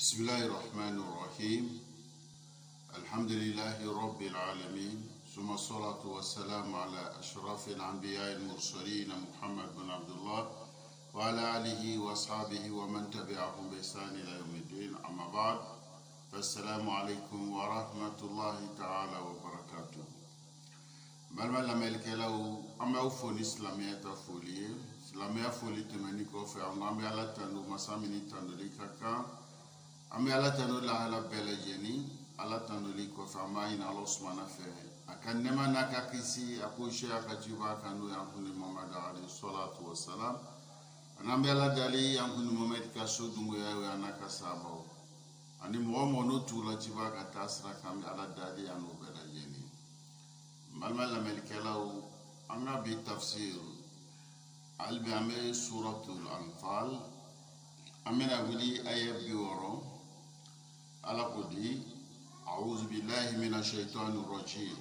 بسم الله الرحمن الرحيم. الحمد لله رب العالمين، ثم الصلاة والسلام على أشرف الأنبياء المرسلين محمد بن عبد الله وعلى آله وأصحابه ومن تبعهم بإحسان إلى يوم الدين. أما بعد، فالسلام عليكم ورحمة الله تعالى وبركاته. malma la melke law amba foni islamia ta folie islamia folie temani ko fe ambe ala tanu masamini tanu likaka ambe ala tanu la ala bela jeni ala tanu liko fa maina Allah subhanahu fe akan nema nakakisi akushe akajiba kanu ya huni Muhammad alayhi salatu wassalam anambe ala dali ya huni Muhammad ka sodungu ya nakasaba ani muomo no tula jiba ka tasra kam ala dali ya no bela jeni malma la melkelaw anga bi tafsir albi ame suratul anfal amena wili ayat bi woro ala kodi a'udhu billahi minash shaitanir rajim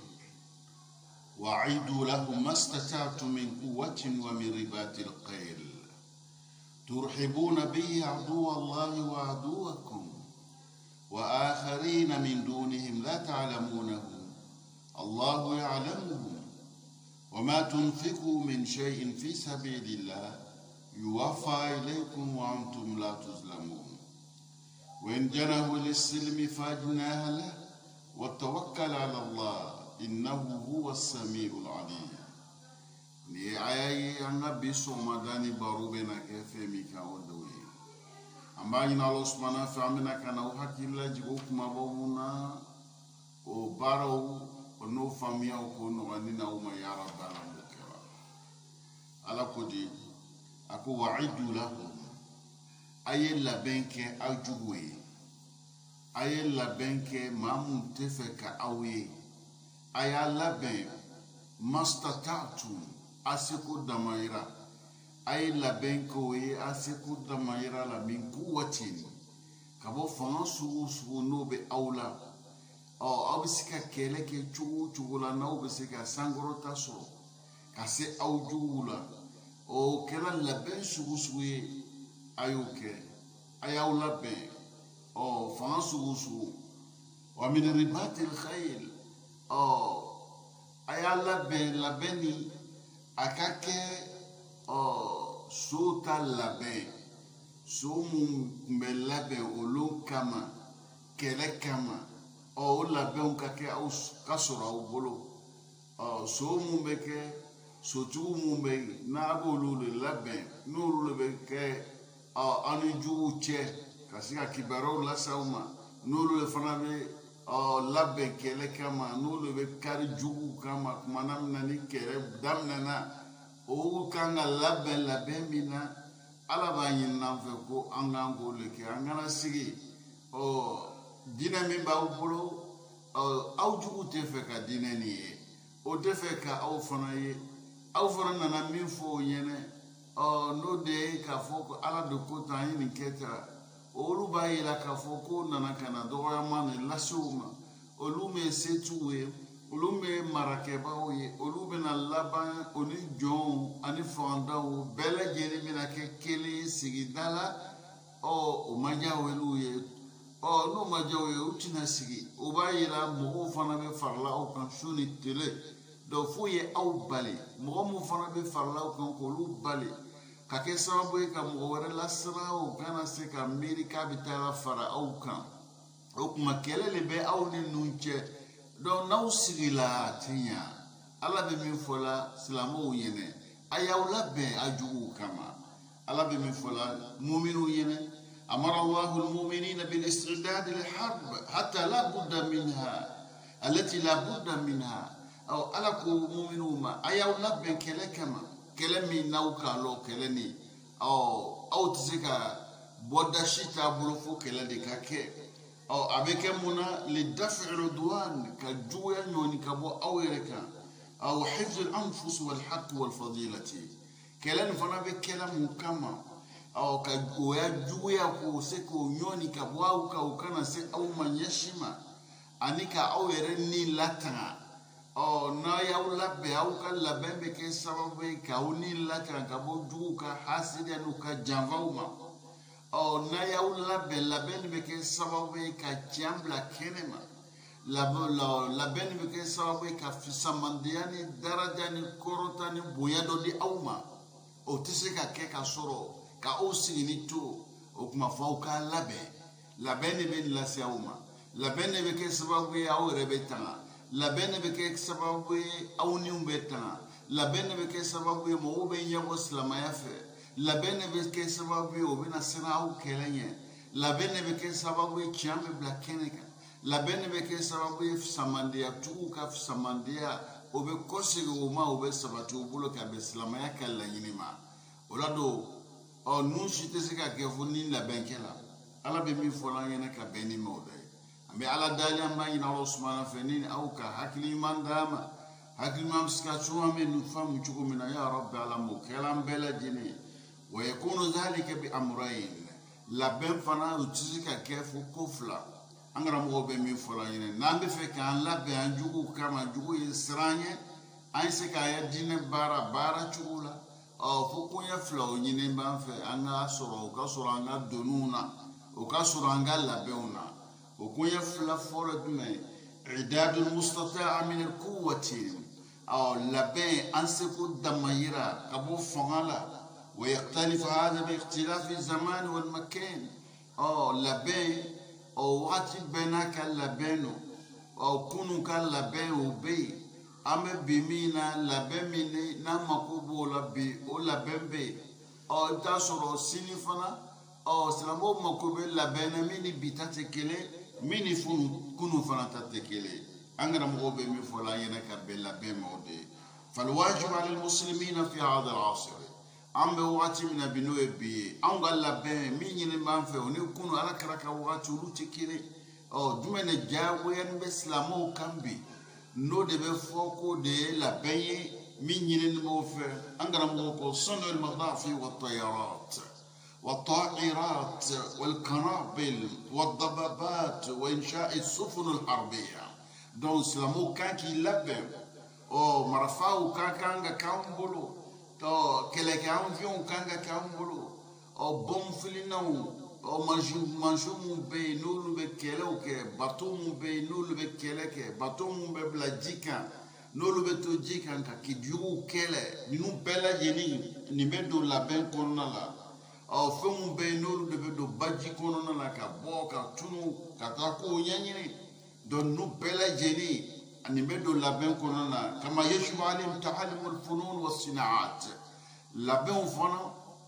wa'idu lahum mastata'tum min quwwatin wa min ribatil khayl turhibuna bihi aduwallahi wa aduwakum wa akharina min dunihim la ta'lamunahum الله يعلمهم وما تنفقوا من شيء في سبيل الله يوفى إليكم وأنتم لا تظلمون وإن جنحوا للسلم فاجنح له وتوكل على الله إنه هو السميع العليم. ni ayayi anga biso madani barubena kefemi ka odoyi ambanyi na Allah subhanahu wa ta'ala kana uhakilla jigo kuma bawuna o baro no famia ko no anina uma ya rabbana mukira ala kodi ako wa'idu lahum ayella benke ajuwe ayella benke mamun tefeka awe ayalla ben mastata'tu asiku damaira ayella benko we asiku damaira la min quwwatin kabo fansu su no be aula obisika kele ke chugula na obisika sangoro taso kase aujula o kela laben sugusuwe ayuke ayaula ben o fansugusu wa min ribatil khayl o ayala ben labeni akake o suta laben sumu melabe olo kama kele kama o la ben ka ke au kasura o bolo so mu beke so tu mu be na bolu le la ben no le beke ani ju che kasika kibaro la sauma no le fana be la ben kele kama no le be kar ju kama manam nani kere damna na o kanga la ben mina ala ba yin na fe ko angango le ke angana sigi dina min ba bolo aw jugu te fe ka dina ni ye o te fe ka aw fana ye aw fana nana min fo yene no de ka fo ko ala de ko tan ni keta olu ba yela ka fo ko nana kana do ya man lasuma olu me setuwe olu me marake ba o ye olu be na laban oni jon ani fonda o bele jeni mina ke kele sigidala o maja welu ye no majawe utina sigi ubayira mo fana be farla o kan suni tele do fuye au bali mo fana be farla o kan ko lu bali ka ke sababu ka mo wore la sra o kana se ka amerika bitala fara au kan o kuma kelele be au ni nunche do na usigila tinya ala be min fola silamo yene ayawla be aju kama ala be min fola mu'minu yene أمر الله المؤمنين بالاستعداد للحرب حتى لا بد منها التي لا بد منها أو ألكو مؤمنون أيو لبن كلكما كلمي نوكا لو كلني أو تزكى بوداشيتا بلوفو كلني كاكي أو أبيك منا لدفع العدوان كجويا نوني كبو أو يركا أو حفظ الأنفس والحق والفضيلة كلن فنا بكلم كما au ka goya juya ko se ko nyoni ka bwa ka ukana se au manyeshima anika au yere ni latanga na ya ulabe au ka labembe ke sababu ka uni latanga ka bo ju ka hasidi anu ka janvauma na yaw labɛn bɛ kɛ sababu ye ka tiɲɛ bila kɛnɛ ma labɛn bɛ kɛ sababu ye ka fisamandiya ni daraja ni kɔrɔta ni bonya dɔ di aw ma o tɛ se ka kɛ ka sɔrɔ ka aw sigini to o kuma fɔ aw ka labɛn de bɛ lase aw ma labɛn de bɛ kɛ sababu ye aw yɛrɛ bɛ tanga labɛn de bɛ kɛ sababu ye aw niw bɛ tanga labɛn de bɛ kɛ sababu ye mɔgɔw bɛ ɲɛbɔ silamɛya fɛ labɛn de bɛ kɛ sababu ye o bɛna siran aw kɛlɛ ɲɛ labɛn de bɛ kɛ sababu ye tiɲɛ bɛ bila kɛnɛ kan labɛn de bɛ kɛ sababu ye fisamandiya tigiw ka fisamandiya o bɛ kɔsegin o ma o bɛ sabati u bolo ka bɛn silamɛya ka laɲini ma o la don ninnu si tɛ se ka kɛ fo ni labɛn kɛla ala bɛ min fɔ an ɲɛna ka bɛn ni ma o dɛ an bɛ ala dali an b'a ɲini aw sumana fɛ ni aw ka hakili ɲuman d'a ma hakili ɲuman bɛ se ka cogoya min nin faamu cogo min na ya rabbi ala m'o kɛla an bɛɛ lajɛlen wa yakunu dhalika bi amrayn labɛn fana o tɛ se ka kɛ fo ko fila an karamɔgɔw bɛ min fɔ an ɲɛna n'an bɛ fɛ k'an labɛn an juguw kama jugu ye siran ye an ye se k'an ye diinɛ baara cogo la fo koɲɛ fila o ɲini b'an fɛ an ka sɔrɔ o ka sɔrɔ an ka doniw na o ka sɔrɔ an ka labɛnw na o koɲɛ fila fɔlɔ jumɛn i'dadul mustata'a min al-quwwati labɛn an seko damayira ka bɔ fanga la wa yakhtalifu hadha bi ikhtilafi zaman wal makan labɛn wagati bɛɛ n'a ka labɛn don kunu ka labɛn o bɛ yen an bɛ bi min na labɛn min n'an mako b'o la bi o labɛn bɛ yen i bɛ taa sɔrɔ sini fana silamɛw mako bɛ labɛn na min ni bi ta tɛ kelen min ni kunu fana ta tɛ kelen an karamɔgɔw bɛ min fɔ la an ɲɛna ka bɛn labɛn ma o de ye falwajibu ala almuslimina fi hadha al-asr an bɛ wagati min na bi n'o ye bi ye anw ka labɛn min ɲini b'an fɛ o ni kunu ala kɛra ka wagati olu tɛ kelen jumɛn de diyagoyalen bɛ silamɛw kan bi n'o de bɛ fɔ ko de ye labɛn ye min ɲinini b'o fɛ an karamɔgɔ ko sanu al-madafi wa tayarat wa ta'irat wal qanabil wa dababat wa insha'i sufun al-harbiya donc silamɛw kan k'i labɛn marifaw ka kan ka k'an bolo kɛlɛkɛ avion kan ka k'an bolo bɔn filinanw mansiw mun bɛ yen n'olu bɛ kɛlɛw kɛ bateau mun bɛ yen n'olu bɛ kɛlɛ kɛ bateau mun bɛ bila ji kan n'olu bɛ to ji kan ka kijuguw kɛlɛ ninnu bɛɛ lajɛlen nin bɛ don labɛn kɔnɔna la fɛn mun bɛ yen n'olu de bɛ don baji kɔnɔna la ka bɔ ka tunu ka taa kow ɲɛɲini donc ninnu bɛɛ lajɛlen nin bɛ don labɛn kɔnɔna na kama yajibu alayhim ta'allumul funun was sinaat labɛnw fana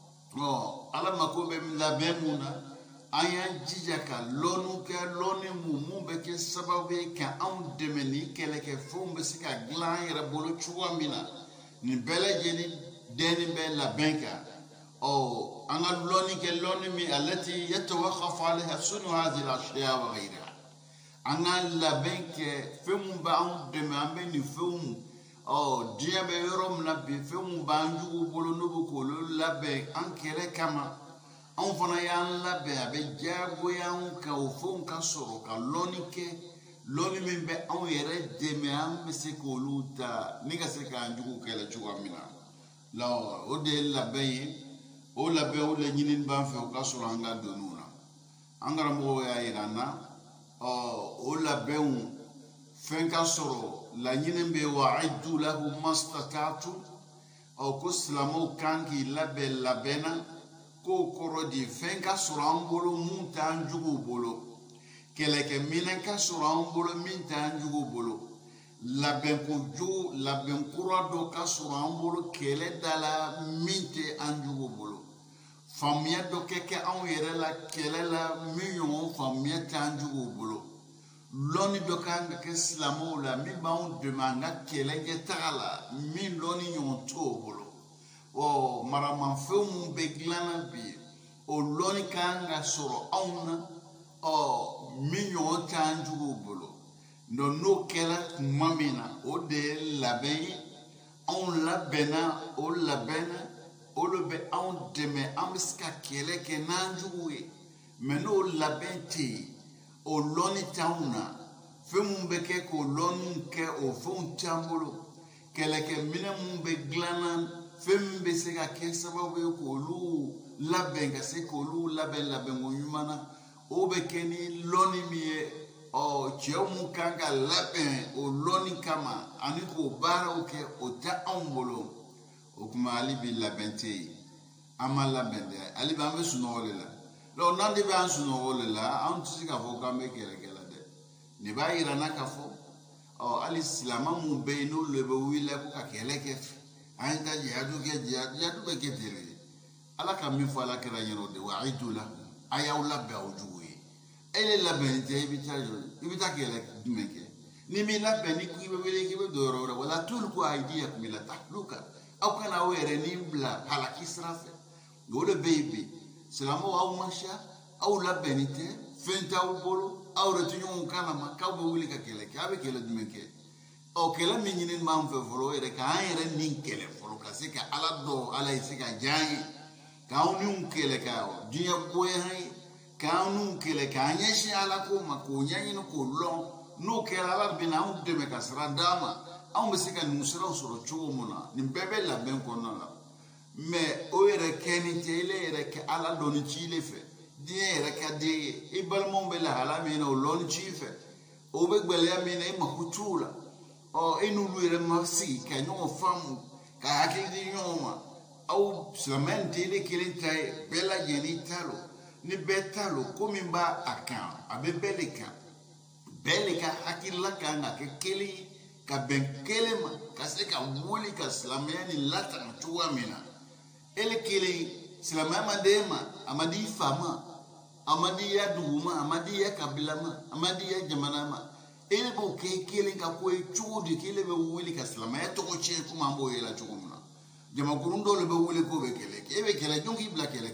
ala mako bɛ labɛn mun na an y'an jija ka lɔnniw kɛ lɔnni mun bɛ kɛ sababu ye ka anw dɛmɛ ni kɛlɛkɛfɛnw bɛ se ka dilan an yɛrɛ bolo cogoya min na nin bɛɛ lajɛlen dɛnni bɛ labɛn kan an ka lɔnni kɛ lɔnni min alati yatawaqqafu alayha sunu hadhihi al-ashya wa ghayriha an ka labɛn kɛ fɛn mun b'an dɛmɛ an bɛ nin fɛnw diɲɛ bɛ yɔrɔ min na bi fɛn mun b'an juguw bolo n'u bɛ k'olu labɛn an kɛlɛ kama anw fana y'an labɛn a bɛ diyagoya anw kan o fɛnw ka sɔrɔ ka lɔnni kɛ lɔnni min bɛ anw yɛrɛ dɛmɛ an bɛ se k'olu ta ni ka se k'an juguw kɛlɛ cogoya min na o de ye labɛn ye o labɛn o de ɲinini b'an fɛ o ka sɔrɔ an ka doniw na an karamɔgɔw y'a yira an na o labɛnw fɛn ka sɔrɔ laɲini bɛ wa'iddu lahu mastata'tum ko silamɛw kan k'i labɛn labɛn na k'o kɔrɔ de fɛn ka sɔrɔ an bolo mun t'an juguw bolo kɛlɛkɛminɛn ka sɔrɔ an bolo min t'an juguw bolo labɛn kura dɔ ka sɔrɔ an bolo kɛlɛ da la min tɛ an juguw bolo faamuya dɔ kɛ anw yɛrɛ la kɛlɛ la min ɲɔgɔn faamuya t'an juguw bolo lɔnni dɔ kan ka kɛ silamɛw la min b'anw dɛmɛ an ka kɛlɛkɛ taga la min lɔnni ɲɔgɔn t'o bolo maramafɛnw mun bɛ dilan na bi o lɔnni kan ka sɔrɔ anw na min ɲɔgɔn t'an juguw bolo n'o kɛra tuma min na o de ye labɛn ye anw labɛnna o labɛn na o de bɛ anw dɛmɛ an bɛ se ka kɛlɛ kɛ n'an juguw ye mɛ n'o labɛn tɛ yen o lɔnni t'anw na fɛn mun bɛ kɛ k'o lɔnniw kɛ o fɛnw t'an bolo kɛlɛkɛminɛn mun bɛ dilan na fem be se ka ke sababu ko lu labben ka se ko lu labben ngumana o be keni loni mi o chemu kanga labben o loni kama ani ko bara o ke o ta ambolo o kuma ali bi labente ama labende ali ba me suno wolela lo nandi ba suno wolela an tsi ka fo ka me kele de ne ba ira na ka fo o ali silama mu be no le be wile ko ka kele ke anta jihadu be ke tele ala ka mi fo ala kera yero de wa'idu la aya labba ujuwe ele labente ibita kele dumeke ni mi labbe ni ku be wele ke be doro wala tulku aidiyakum ila tahluka au kana were ni bla halaki srafe gole baby silama wa masha au labbenite fenta au bolo au retunyu kana makabo wuli ka kele ka be kele dumeke o kele minyin man fe folo ere ka ayere nin kele folo ka se ka ala do ala ise ka jani ka unu kele ka dunya boye hay ka unu kele ka anyeshi ala ko mako nyanyi no ko lo no kele ala bina un de me ka sradama au mesika nusira soro chuo mona ni bebe la ben ko na la mais o ere keni tele ere ke ala do ni chile fe die ere ka de ibal mombe la hala me no lo ni chife o be gbele ya me na makutula o enu lu ere masi ka nyo famu ka akidi nyoma au samente ile kilintai bela genitalo ni betalo komimba akan abebeleka beleka akilla kanga ke keli ka benkelema ka se ka wuli ka slameni lata mtuwa mina ele kele slamama dema amadi fama amadi ya duma amadi ya kabilama amadi ya jamanama ele bo ke kele ka ko chudi kele be wuli ka slamaya to ko che kuma mbo yela chugumna jama kurundo le be wuli ko be kele jongi bla kele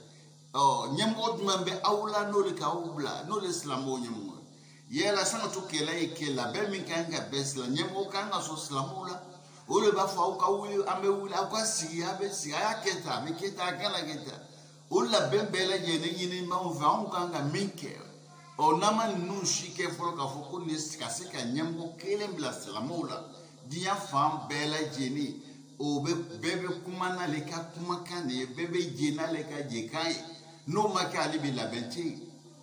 o nyambo mambe awla no le ka ubla no le slamo nyambo yela sanga to kela be min kanga besla nyambo kanga so slamula o le ba fa o ka wuli ambe wuli akwa siya be siya ya keta me keta kala keta o la be bela jene yini ma o va on kanga minke o nama nushi ke folo ka fo ko ni ska nyambo kele bla slamula dia fam bela jeni o be bebe kumana le ka kumakane bebe jena le ka jekai no makali bi la benti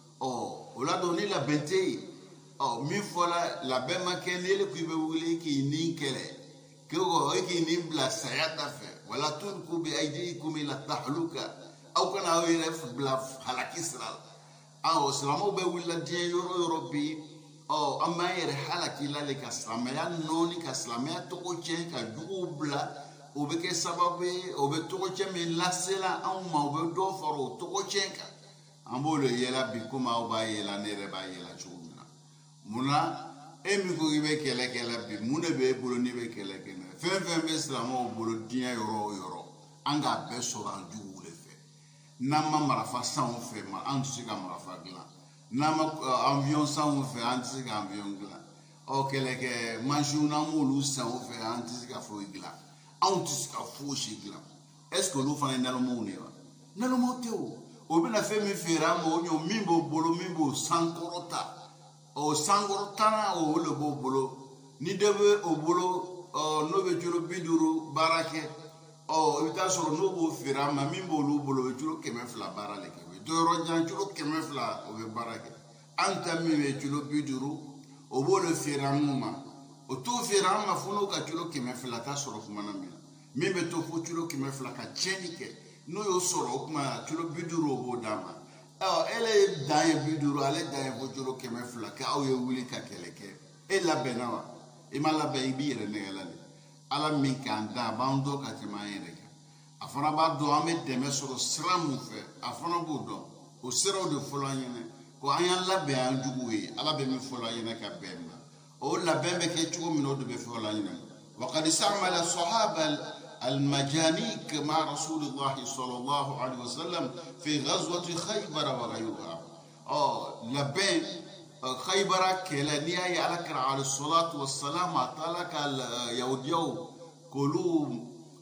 o la doni la benti o mi fola la be makene le ku be wuli ki ni kele ko ki ni bla sayata fe wala tulku bi aydikum ila tahluka au kana wele bla halakisra au salamo be wula die yoro bi o amma yere halaki la le kaslama ya noni kaslama ya to ko che ka dubla o be ke sababe o be to ko che me lasela au ma o be do foro to ko che ka ambolo yela bi kuma o ba yela nere ba yela chuna muna emi ko ibe kele bi mune be bolo ni be kele fem be slamo bolo dia yoro anga be so ranju le fe nama marafa san fe ma antu ka marafa gla nama avion san fe antu ka avion gla o kele ke manjuna mulu san fe antu ka fo gla antu ka fo shi gla est ce que lu fa na lo mo ne wa na lo mo teo o be na fe mi fera mo nyo mimbo bolo mimbo sankorota o sangorotana o le bolo ni debe o bolo no be juro biduru barake o ita soro no bo fira ma min bo lu bolo be juro kemefla barale ke be doro jan juro kemefla o be barake anta mi be juro biduru o bo le fira muma o to fira ma funo ka juro kemefla ta soro kuma na mi be to fu juro kemefla ka chenike no yo soro kuma juro biduru o bo dama ele daye biduru ale daye bojuro kemefla ka o ye wuli ka keleke e la benawa e mala be bi re negalale ala min kan da bando ka tema yere afana ba do ame deme soro sramu fe afana bo do o sero de folanyene ko ayan la be an juguwe ala be mi folanyene ka bemba o la bembe ke chugo mi no do be folanyene wa qad sa'mala sahaba المجانيك مع رسول الله صلى الله عليه وسلم في غزوة خيبر وغيرها لبين خيبر كلانيا يعلك على الصلاة والسلام أطلق اليوديو كلهم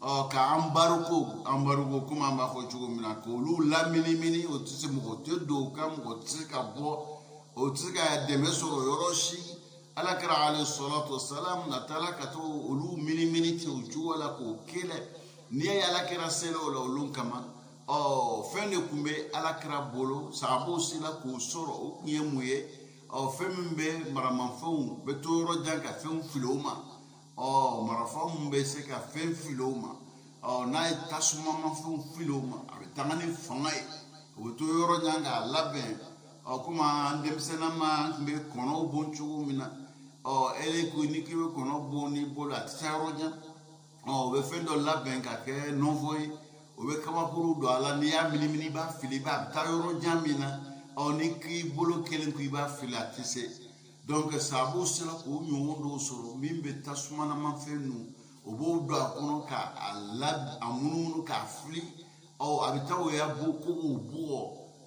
كأمباركو كما ما فوجو منا كلو لا مني وتسمو تدو كم وتسكا بو وتسكا دمسو يروشي alakira alayhi salatu wassalam na talaka to ulu mini tewju wala ko kele ni ye alakira selo la olun kama fɛn de kun bɛ alakira bolo sahabaw sela k'o sɔrɔ o kun ye mun ye fɛn min bɛ maramanfɛnw bɛ to yɔrɔ jan ka fɛnw fili o ma marafɛn min bɛ se ka fɛn fili o ma n'a ye tasumamafɛnw fili o ma a bɛ taga ni fanga ye o bɛ to yɔrɔ jan k'a labɛn komi an denmisɛnninma an tun bɛ kɔnɔw bon cogo min na ele ko ni k'i bɛ kɔnɔ bon n'i bolo a tɛ taa yɔrɔ jan o bɛ fɛn dɔ labɛn ka kɛ nɔnfɔ ye o bɛ kabakuru don a la n'i y'a minimini i b'a fili a bɛ taa yɔrɔ jan min na ni k'i bolo kelen ko i b'a fili a tɛ se donc sahabaw sera k'o ɲɔgɔn dɔw sɔrɔ min bɛ tasumanamafɛn ninnu o b'o don a kɔnɔ k'a munumunu k'a fili a bɛ taa o y'a bɔ ko k'o bugɔ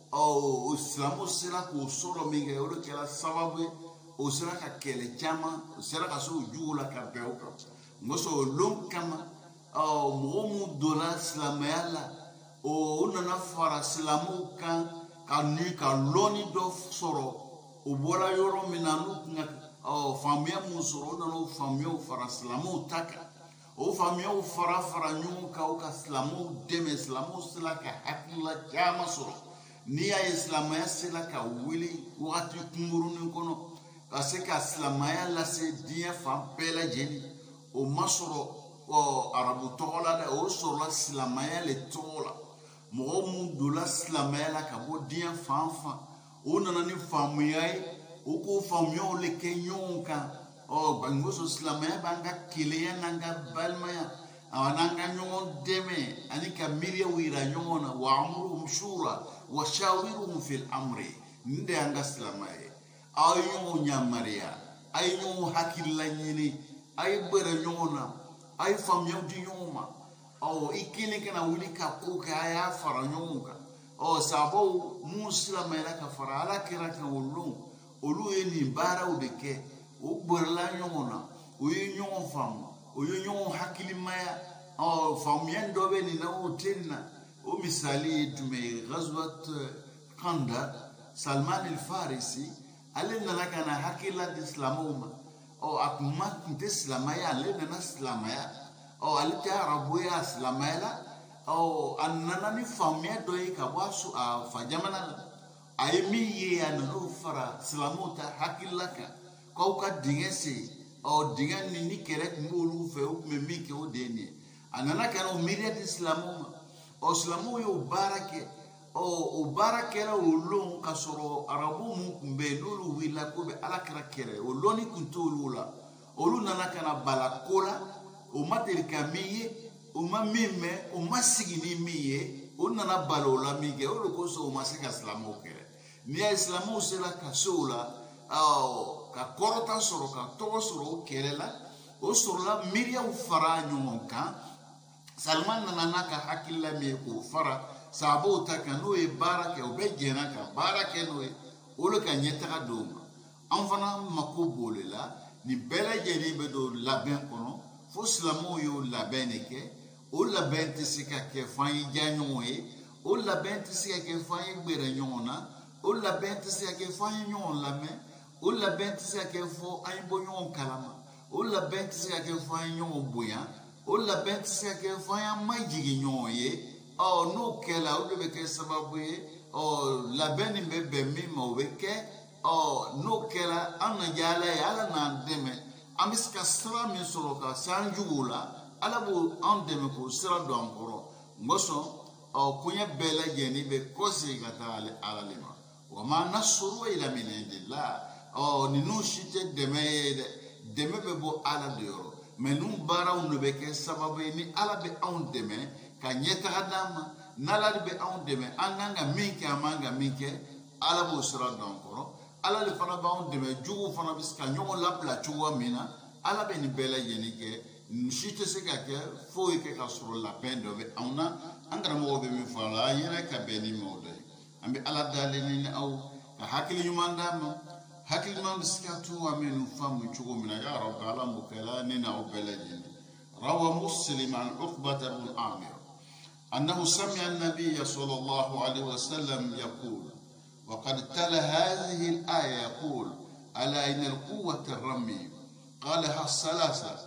o silamɛw sera k'o sɔrɔ min kɛ o de kɛra sababu ye o sera ka kɛlɛ caman o sera ka se o jugu la ka bɛn o kan mɔsɔn o lon kama mɔgɔ mun donna silamɛya la o nana fara silamɛw kan ka lɔnni dɔ sɔrɔ o bɔra yɔrɔ min na n'u kun ka faamuya mun sɔrɔ o nana o faamuyaw fara silamɛw ta kan o faamuyaw fara ɲɔgɔn kan o ka silamɛw dɛmɛ silamɛw sera ka hakilila caman sɔrɔ n'i y'a ye silamɛya sera ka wuli wagati kunkurunin kɔnɔ ka se ka silamɛya lase diɲɛ fan bɛɛ lajɛlen o ma sɔrɔ arabu tɔgɔ la dɛ o sɔrɔla silamɛya le tɔgɔ la mɔgɔ mun donna silamɛya la ka bɔ diɲɛ fan fan o nana ni faamuya ye o k'o faamuyaw le kɛ ɲɔgɔn kan bangoso silamɛya b'an ka kelenya n'an ka balimaya n'an ka ɲɔgɔn dɛmɛ ani ka miiriyaw yira ɲɔgɔn na wa amuruhum shura wa shawiruhum fil amri nin de y'an ka silamɛya ye aw ye ɲɔgɔn yamariya a ye ɲɔgɔn hakilila ɲini a ye bɛrɛ ɲɔgɔn na a ye faamuyaw di ɲɔgɔn ma i kelen kana wuli ka ko kɛ a y'a fara ɲɔgɔn kan sabaw mun silamɛyara ka fara ala kira kan olu ye nin baaraw de kɛ o bɔrɛla ɲɔgɔn na o ye ɲɔgɔn faamu o ye ɲɔgɔn hakilimaya faamuya dɔ bɛ nin na o tɛ nin na o misali ye jumɛn ye ghazwat Khandaq Salman al-Farisi ale nana ka na hakilila di silamɛw ma a kun tɛ silamɛya ale nana silamɛya ale tɛ arabu ye a silamɛya la a nana ni faamuya dɔ ye ka bɔ a fa jamana la a ye min ye a nana o fara silamɛw ta hakilila kan k'aw ka dingɛ sen dingɛ ni kɛlɛ tun b'olu fɛ o tun bɛ min kɛ o de ye nin ye a nana ka na o miiriya di silamɛw ma silamɛw y'o baara kɛ o baara kɛra o lon ka sɔrɔ arabu mun tun bɛ yen n'olu wulila ko bɛ alakira kɛlɛ o lɔnni tun t'olu la olu nana ka na bala ko la o ma deli ka min ye o ma min mɛn o ma sigi ni min ye o nana bala o la min kɛ o de kosɔn o ma se ka silamɛw kɛlɛ n'i y'a ye silamɛw sera ka se o la ka kɔrɔta sɔrɔ ka tɔgɔ sɔrɔ o kɛlɛ la o sɔrɔla miiriyaw fara ɲɔgɔn kan Salman nana n'a ka hakilila min ye k'o fara sahabaw ta kan n'o ye baara kɛ o bɛ jɛnna ka baara kɛ n'o ye o de ka ɲɛtaga d'o ma an fana mako b'o de la nin bɛɛ lajɛlen bɛ don labɛn kɔnɔ fo silamɛw y'o labɛn de kɛ o labɛn tɛ se ka kɛ f'an ye diya ɲɔgɔn ye o labɛn tɛ se ka kɛ f'an ye gbɛrɛ ɲɔgɔn na o labɛn tɛ se ka kɛ f'an ye ɲɔgɔn lamɛn o labɛn tɛ se ka kɛ fo an ye bɔ ɲɔgɔn kalama o labɛn tɛ se ka kɛ f'an ye ɲɔgɔn bonya o labɛn tɛ se ka kɛ f'an y'an majigin ɲɔgɔn ye n'o kɛla o de bɛ kɛ sababu ye labɛn nin bɛ bɛn min ma o bɛ kɛ n'o kɛra an na diya ala ye ala n'an dɛmɛ an bɛ se ka sira min sɔrɔ ka se an juguw la ala b'o an dɛmɛ k'o sira don an kɔrɔ n kosɔn koɲɛ bɛɛ lajɛlen bɛ kɔsegin ka taa ala le ma wa ma nasru illa min indillah ninnu si tɛ dɛmɛ ye dɛ dɛmɛ bɛ bɔ ala de yɔrɔ mɛ ninnu baaraw de bɛ kɛ sababu ye ni ala bɛ anw dɛmɛ ka ɲɛtaga d'an ma n'ala de bɛ anw dɛmɛ an kan ka min kɛ an man ka min kɛ ala b'o sira don an kɔrɔ ala de fana b'anw dɛmɛ juguw fana bɛ se ka ɲɔgɔn labila cogoya min na ala bɛ nin bɛɛ lajɛlen kɛ si tɛ se ka kɛ foyi kɛ ka sɔrɔ labɛn dɔ bɛ anw na an karamɔgɔ bɛ min fɔ a la an yɛrɛ ka bɛn ni maaw dɔ ye an bɛ ala dalen ni aw ka hakili ɲuman d'a ma hakili ɲuman bɛ se ka to an bɛ nin faamu cogo min na ya rabbi ala m'o kɛla ne n'aw bɛɛ lajɛlen rawa Muslim an Uqbata ibn Amir أنه سمع النبي صلى الله عليه وسلم يقول وقد تلا هذه الآية يقول ألا إن القوة الرمي قالها الثلاثة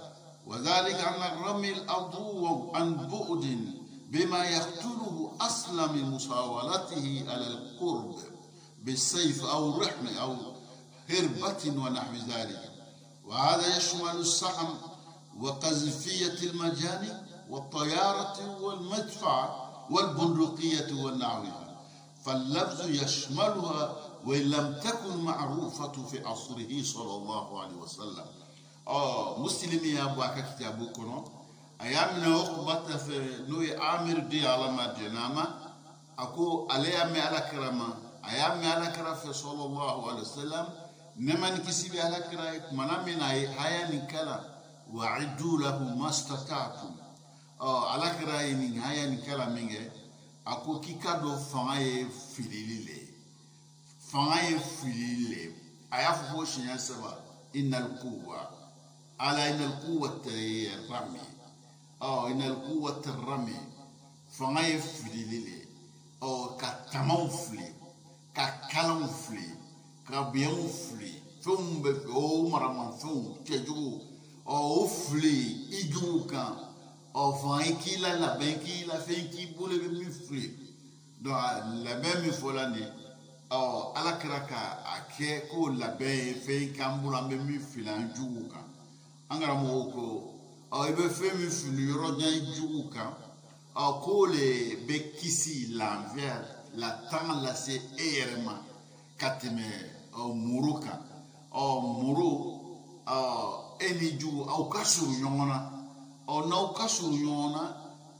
وذلك أن الرمي العدو عن بعد بما يقتله أصلا من مساولته على القرب بالسيف أو رحم أو هربة ونحو ذلك. وهذا يشمل السهم وقذفية المجاني والطيارة والمدفع والبندقية ونحوها، فاللفظ يشملها وإن لم تكن معروفة في عصره صلى الله عليه وسلم. مسلمي يا أبو كتابكم أيامنا أخبت في نوي عامر دي على مدينة أكو عليها على كرامة أيام على كرامة صلى الله عليه وسلم نمن كسب على كرامة منامين هيا نكلا وعدوا له ما استطعتم. على كرامة هيا نكلا منه أكو كيكادو فاي فيليلي فاي فيليلي أيافوش ينسبا إن القوة على إن القوة الرمي إن القوة الرمي فاي فيليلي كتمو فلي ككلام فلي كبيان فلي فهم بفو مرمان فهم تجو فلي إجو كان فايكي لا بنكي لا فينكي بولي بمفلي دو لا بن مفولاني ala kraka ake ko labe fe kambula me filan juuka angara mo ko ibe fe mi fili rojan juuka ko le be kisi l'envers la temps la se erema kateme muruka muru eni ju au kasuru yona na kasuru yona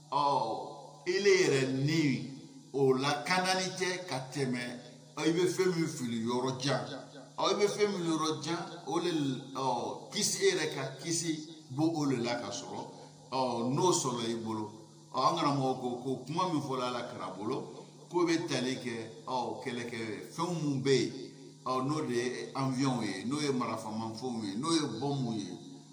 ile ni o la canalité kateme ibe femi fili yoroja ibe femi yoroja ole kisi ereka kisi bo ole la kasoro no solo ibolo angara mo ko kuma mi fola la karabolo ko be talike keleke femu be no de avion e no e marafama fomu no e bomu e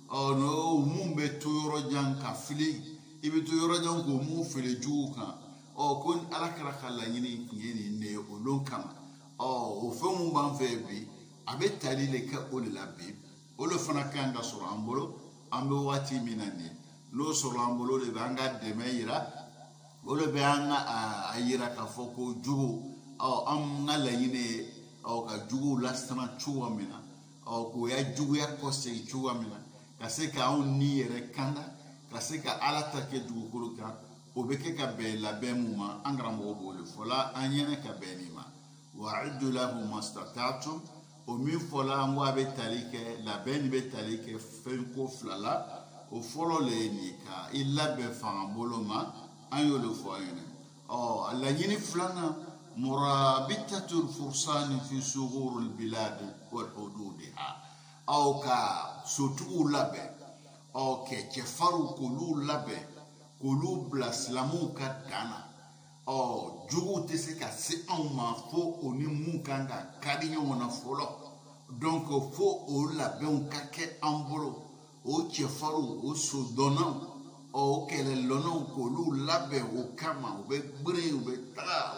no mumbe to yoroja ka fili ibe to yoroja ko mu fili juka kon ala kara kala yini ne olonkama o femu ban febi abe tali le ka ole la bi ole fana kan da soro ambolo ambe wati minani lo soro ambolo le banga de meira ole be anga ayira ka foko jugo am ngala yine ka jugo lastana chuwa mina ko ya jugo ya kose chuwa mina kaseka on ni yere kanda kaseka ala take jugo kuluka obeke ka be la be muma angra mo bole fola anyene ka be ni ma wa'iddu lahu mastata'tum o min fola ngwa be talike la ben be talike fenko flala o folo le ni ka illa be famboloma ayo le foyene alla yini flana murabitatu al-fursan fi sughur al-bilad wal hududiha aw ka sotu labe ke faru kulu labe kulu blaslamu ka dana jugu te se ka se ma fo oni mu kanga kadinyo wona folo donc fo o la be on ka ke ambolo o chefaru o so dona o kele lono ko lu labe o kama o be gbere o be ta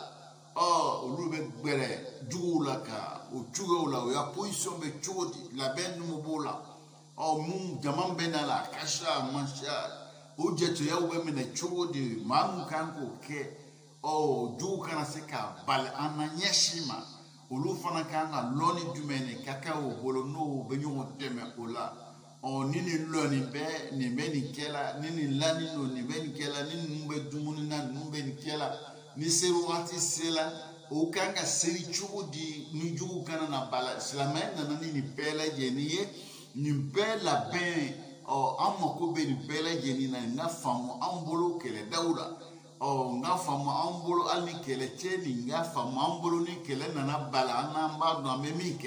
o lu be gbere jugu la ka o jugu la o ya position be chodi la ben mo bola o mu jamam benala kasha masha o jeto ya o be me chodi ma mu kan ko ke du kana se ka bal ananyeshima olu fana kanga loni dumene kaka o bolo no be nyo teme ola nini loni be ni be ni kela nini lani no ni be ni kela nini mbe dumuni na numbe ni kela ni seru ati sela o kanga seri chugo di ni jugo kana na bala islamen na nini pela jeniye ni bela ben amako be ni pela jenina na famo ambolo kele daula nga famu ambolo alni kele cheni nga famu ambolo ni kele nana bala namba no amemike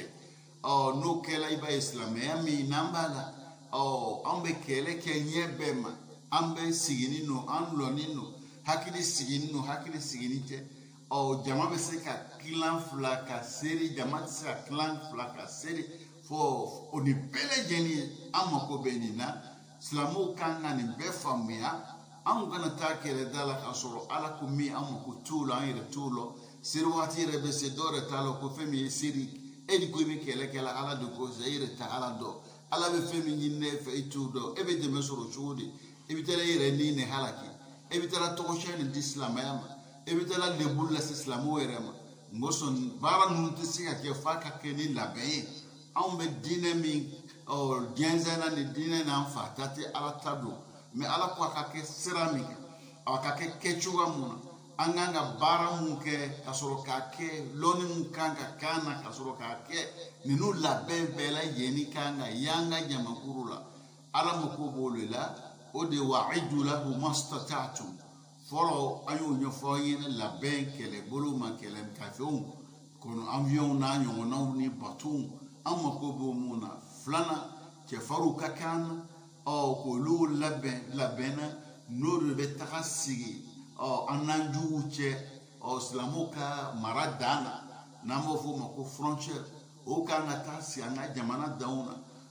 no kele iba islamia mi nambala ambe kele kenye bema ambe sigini no anlo nino hakili sigini che jama be se ka clan flaka seri jama se ka clan flaka seri fo oni pele jeni amako benina islamu kanga ni be famu ya am gana takere dala asoro ala kumi am ko tulo ayre tulo sirwati rebe se dore talo ko femi siri edi ko mi kele kala ala do ko zaire ta ala do ala be femi nyinne fe itudo ebe de mesoro chudi ebe tele yere ni ne halaki ebe tele to shene d'islam yama ebe tele le bulla islam werema ngoson bara nun tisiga ke faka ke ni labe on be dine mi o genzana ni dine na fa tati ala tado me ala kwa ka ke ceramique aka ke kechuga muna anganga bara munke kasoro ka ke loni munkanga kana kasoro ka ke ninu labe bela yeni kanga yanga jamakurula ala mukobolela ode wa'idu lahu mastata'tum foro ayo nyo foyene labe kele bolo makele kafeun kono avion na nyo na ni batum amakobo muna flana ke faru kakana o ko lu labena nuru betakasigi o ananju uche o islamuka maradana namo fu mako frontière o kana tasi anga jamana dauna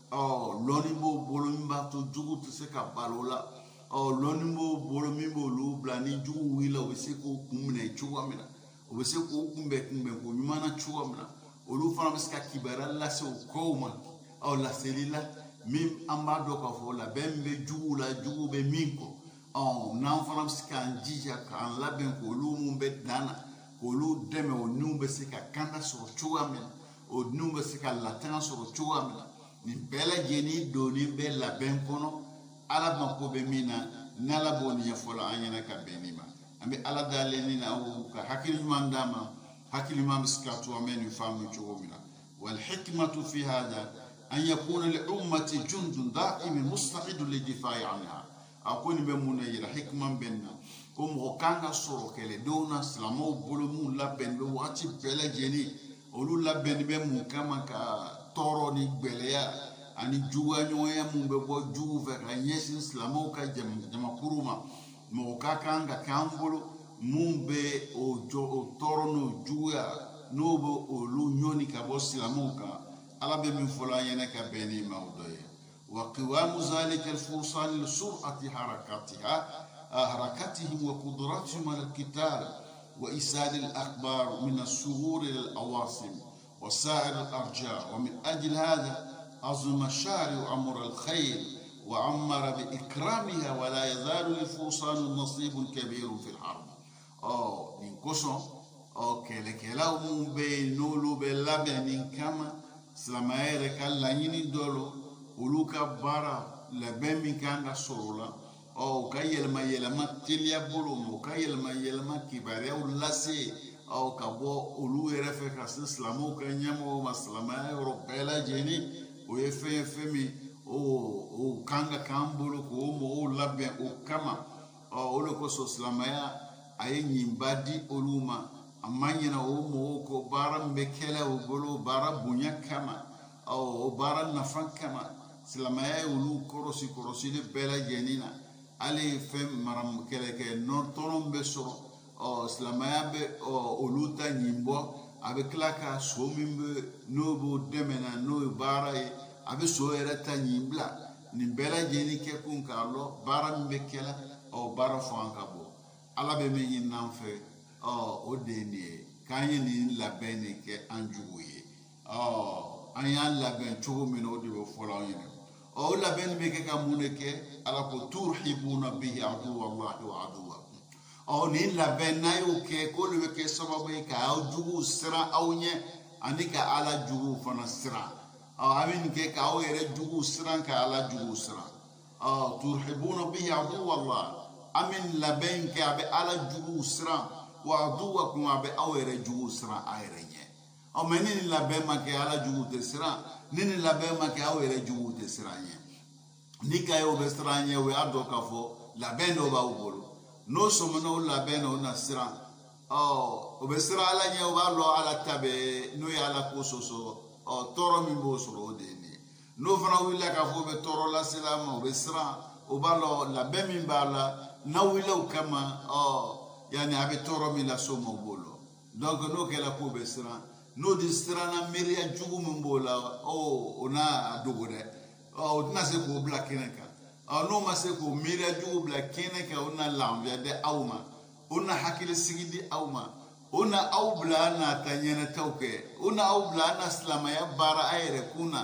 o lonimbo bolomba to jugu to se ka balola o lonimbo bolomimbo lu blani jugu wila o se ko kumne chuamina o se ko kumbe ko nyumana chuamina o lu fana biska kibara la se ko ma o la selila mim ambado ka fo la bembe jugu la jugu be minko o nan fana biska njija kan la ben ko lu mumbe dana ko lu deme o numbe se ka kanda so chuamina o numbe se ka latana so chuamina ni bela jeni doni be la ben kono ala mako be mina nala boni ya fola anyana ka benima ambe ala daleni na o ka hakili mandama hakili mamskatu ameni famu chuomina wal hikmatu fi hada an yakuna li ummati jundun da'im musta'id li difa'i anha akoni be munayira hikman benna ko mo kanga soro kele dona slamo bolomu la ben be wati bela jeni olu la ben be mu kama ka toro ni gbeleya ani juwa nyoya mumbe bo juve ka nyesi islamo ka jama kuruma mo kakanga kambolo mumbe o toro no juwa no bo olu nyoni ka bo islamo ka ala be min fola yana ka beni mawdoye wa qiwamu zalika al-fursan li sur'ati harakatihim wa qudratihim ala al-qital wa isad al-akhbar min as-sughur ila al-awasim وسائر الأرجاء ومن أجل هذا عظم الشارع أمر الخير وعمر بإكرامها ولا يزال للفرسان نصيب كبير في الحرب نكسو كلا بينولو بلابن كما سلاماير كلا يندولو ولوكا بارا لبن كان سورولا كايلما تليا بولو كايلما كباريا ولاسي او kabo olu erefe kasi islamu kanyamo maslama europela jeni o efemi o kanga kambolo ko mo o labbe o kama o lo ko so islamaya ay nyimbadi oluma amanyina o mo ko bara mbekela o bolo bara bunya kama o bara nafan kama islamaya olu korosi de bela jenina ale fem maram keleke non tolombe so islamaya be oluta nyimbo abe klaka so mimbe nobo demena no bara abe so erata nyimbla ni bela jeni ke kun karlo bara mbekela o bara fanka bo ala be me yin nanfe o deni kanye ni labeni ke anjuye ayan laben chugo mino de bo fola yin o labeni be ke kamuneke ala ko turhibuna bihi adu wallahi wa adu o ni laben na yo ke ko le ke sababu ka o jugu sira awnye anika ala jugu fana sira amin ke ka o ere jugu sira ka ala jugu sira turhibuna bihi adu wallah amin laben ke abe ala jugu sira wa aduwakum abe o ere jugu sira ayrenye o menin laben ma ke ala jugu te sira nini laben ma ke o ere jugu te sira nye nika yo be sira nye we adoka fo laben do ba ubolo no somono la beno na sira obesira ala nya wa lo ala tabe no ya la kososo toro mi bo soro deni no fana willa ka fo be toro la sila mo obesira obalo la be mi bala na willa kama yani abe toro mi la somo bolo donc no ke la ko besira no di sira na meria jugu mo bola ona dogode na se ko blakineka no mase ko mira jugu bla kene ka ona lamvia de auma ona hakile sigidi auma ona aubla na tanyana tauke ona aubla na islama ya bara ayre kuna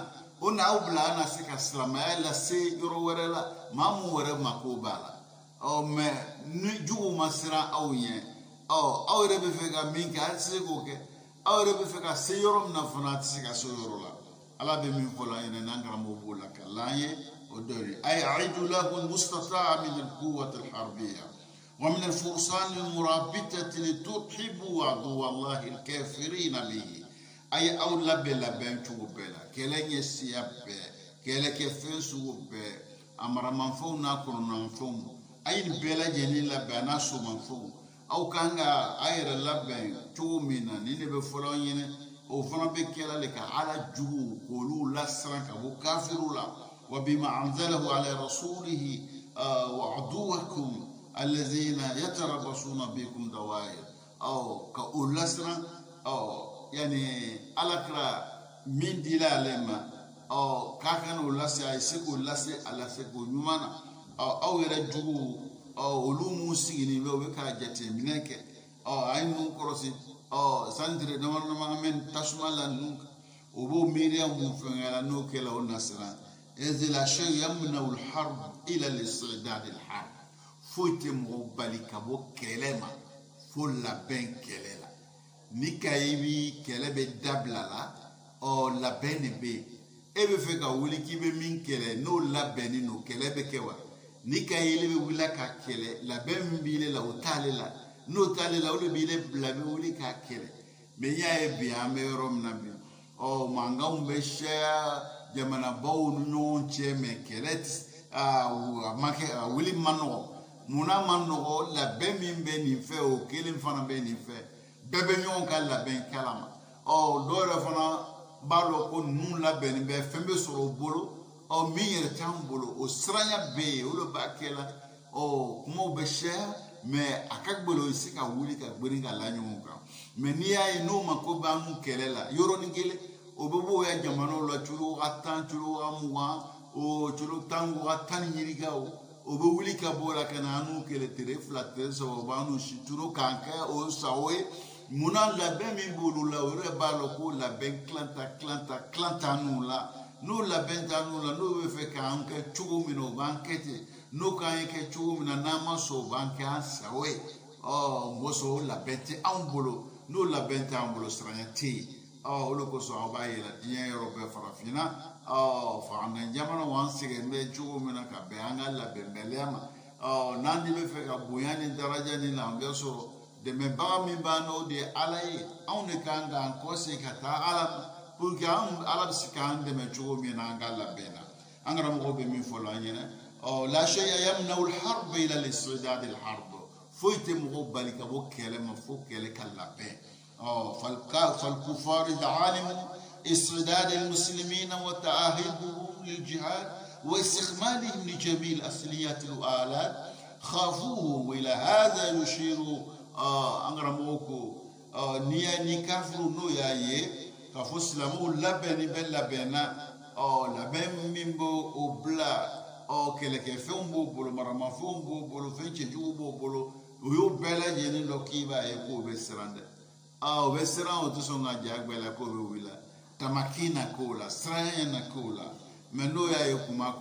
ona ubla na se ka silamaya la se yoro wɛrɛ la maa mun wɛrɛ mako b'a la mɛ ni jugu ma siran aw ɲɛ aw yɛrɛ bɛ fɛ ka min kɛ a tɛ se k'o kɛ aw yɛrɛ bɛ fɛ ka se yɔrɔ min na fana a tɛ se ka se yɔrɔ la ala bɛ min fɔ la ɲinɛ n'an karamɔgɔ b'o la ka l'an ye o dɔ ye ay a'idu lahu al-mustata'a min al-quwwati al-harbiyya wa min al-fursan al-murabbitati lituthibu aduwwa Allahi al-kafirina bihi ay aw labɛn cogo bɛɛ la kɛlɛ ɲɛsiya bɛɛ kɛlɛ kɛ fɛn sugu bɛɛ a maramanfɛnw n'a kɔnɔnanfɛnw a ye nin bɛɛ lajɛlen labɛn a n'a somanfɛnw aw kan ka a yɛrɛ labɛn cogo min na ni ne bɛ fɔlɔ ɲini o fana bɛ kɛla le ka ala jugu k'olu lasiran ka bɔ kafiru la wa bima anzalahu ala rasulihi wa aduwakum allazina yatarabbasuna bikum dawair ka o lasiran yani alakira min dila ale ma k'a kana o lase a ye se k'o lase a lase k'o ɲuman na aw yɛrɛ jugu olu mun sigilen bɛ o bɛ k'a jateminɛ kɛ a ye mun kɔlɔsi santire dama dama an bɛ tasuma la ninnu kan o b'o miiriya mun fɛngɛ la n'o kɛla o nasira إذ لا شيء يمنع الحرب إلى الاستعداد الحرب foyi tɛ mɔgɔ bali ka bɔ kɛlɛ ma fo labɛn kɛlɛ la ni ka i bi kɛlɛ bɛ dabila la labɛn de bɛ yen e bɛ fɛ ka wuli k'i bɛ min kɛlɛ n'o labɛnnen don kɛlɛ bɛ kɛ wa ni ka i bɛ wuli ka kɛlɛ labɛn min b'i la o t'ale la n'o t'ale la o de b'i bila bɛ wuli ka kɛlɛ mɛ n y'a ye bi an bɛ yɔrɔ min na bi mankanw bɛ caya jamanabaw ni ɲɔgɔn cɛ mɛ kɛlɛ a ma kɛ a wuli man nɔgɔ munna man nɔgɔ labɛn min bɛ nin fɛ o kelen fana bɛ nin fɛ bɛɛ bɛ ɲɔgɔn ka labɛn kalama dɔw yɛrɛ fana b'a dɔn ko ninnu labɛnnen bɛ fɛn bɛ sɔrɔ o bolo min yɛrɛ t'an bolo o siranya bɛ yen o de b'a kɛ la kumaw bɛ caya mɛ a ka gbolo o se ka wuli ka gbɛrin ka la ɲɔgɔn kan mɛ n'i y'a ye n'o ma ko b'an kɛlɛ la yɔrɔnin kelen o bɛ bɔ o ya jamanaw la curo wa 10 curo wa 20 o curo 10 wa 10 ɲirikaw o bɛ wuli ka bɔ la ka na an n'u kɛlɛ tere 2 tere 3 o b'an n'u si turo k'an kɛ o sago ye munna labɛn min b'olu la o yɛrɛ b'a dɔn ko labɛn kilan ta n'u la n'o labɛn ta n'u la n'o bɛ fɛ k'an kɛ cogo min na o b'an kɛ ten n'o k'an ye kɛ cogo min na n'an ma sɔn o b'an kɛ an sago ye mɔsɔn o labɛn tɛ anw bolo n'o labɛn tɛ an bolo siranya tɛ yen o de kosɔn aw b'a yɛlɛ diɲɛ yɔrɔ bɛɛ farafinna farafinna jamana wa an sɛgɛn bɛ cogo min na ka bɛn an ka labɛnbaliya ma n'an de bɛ fɛ ka bonya ni daraja ni na an bɛ sɔrɔ dɛmɛbaga min b'an n'o de ye ala ye anw de kan k'an kɔsegin ka taa ala ma pour que ala bɛ se k'an dɛmɛ cogo min na an ka labɛn na an karamɔgɔ bɛ min fɔ la an ɲɛna la shay'a yamna'u al-harba ila al-istidad al-harb foyi tɛ mɔgɔw bali ka bɔ kɛlɛ ma fo kɛlɛ ka labɛn فالكفار علموا استعداد المسلمين وتعهدهم للجهاد واستخدامهم لجميع الأسلحة والآلات خافوه وإلى هذا يشير أنغرموكو نيا نكافر نويا كفو سلامو لبن بلبنا لبن ميمبو أبلا كلك فيمبو بولو مرما فيمبو بولو فينشجو بولو ويو بلا جنين لو كيبا يكو بسرند o bɛ siran o tɛ sɔn ka ja gbɛlɛ ko bɛ wuli tamaki na ko la siranya na ko la mɛ n'o y'a ye kuma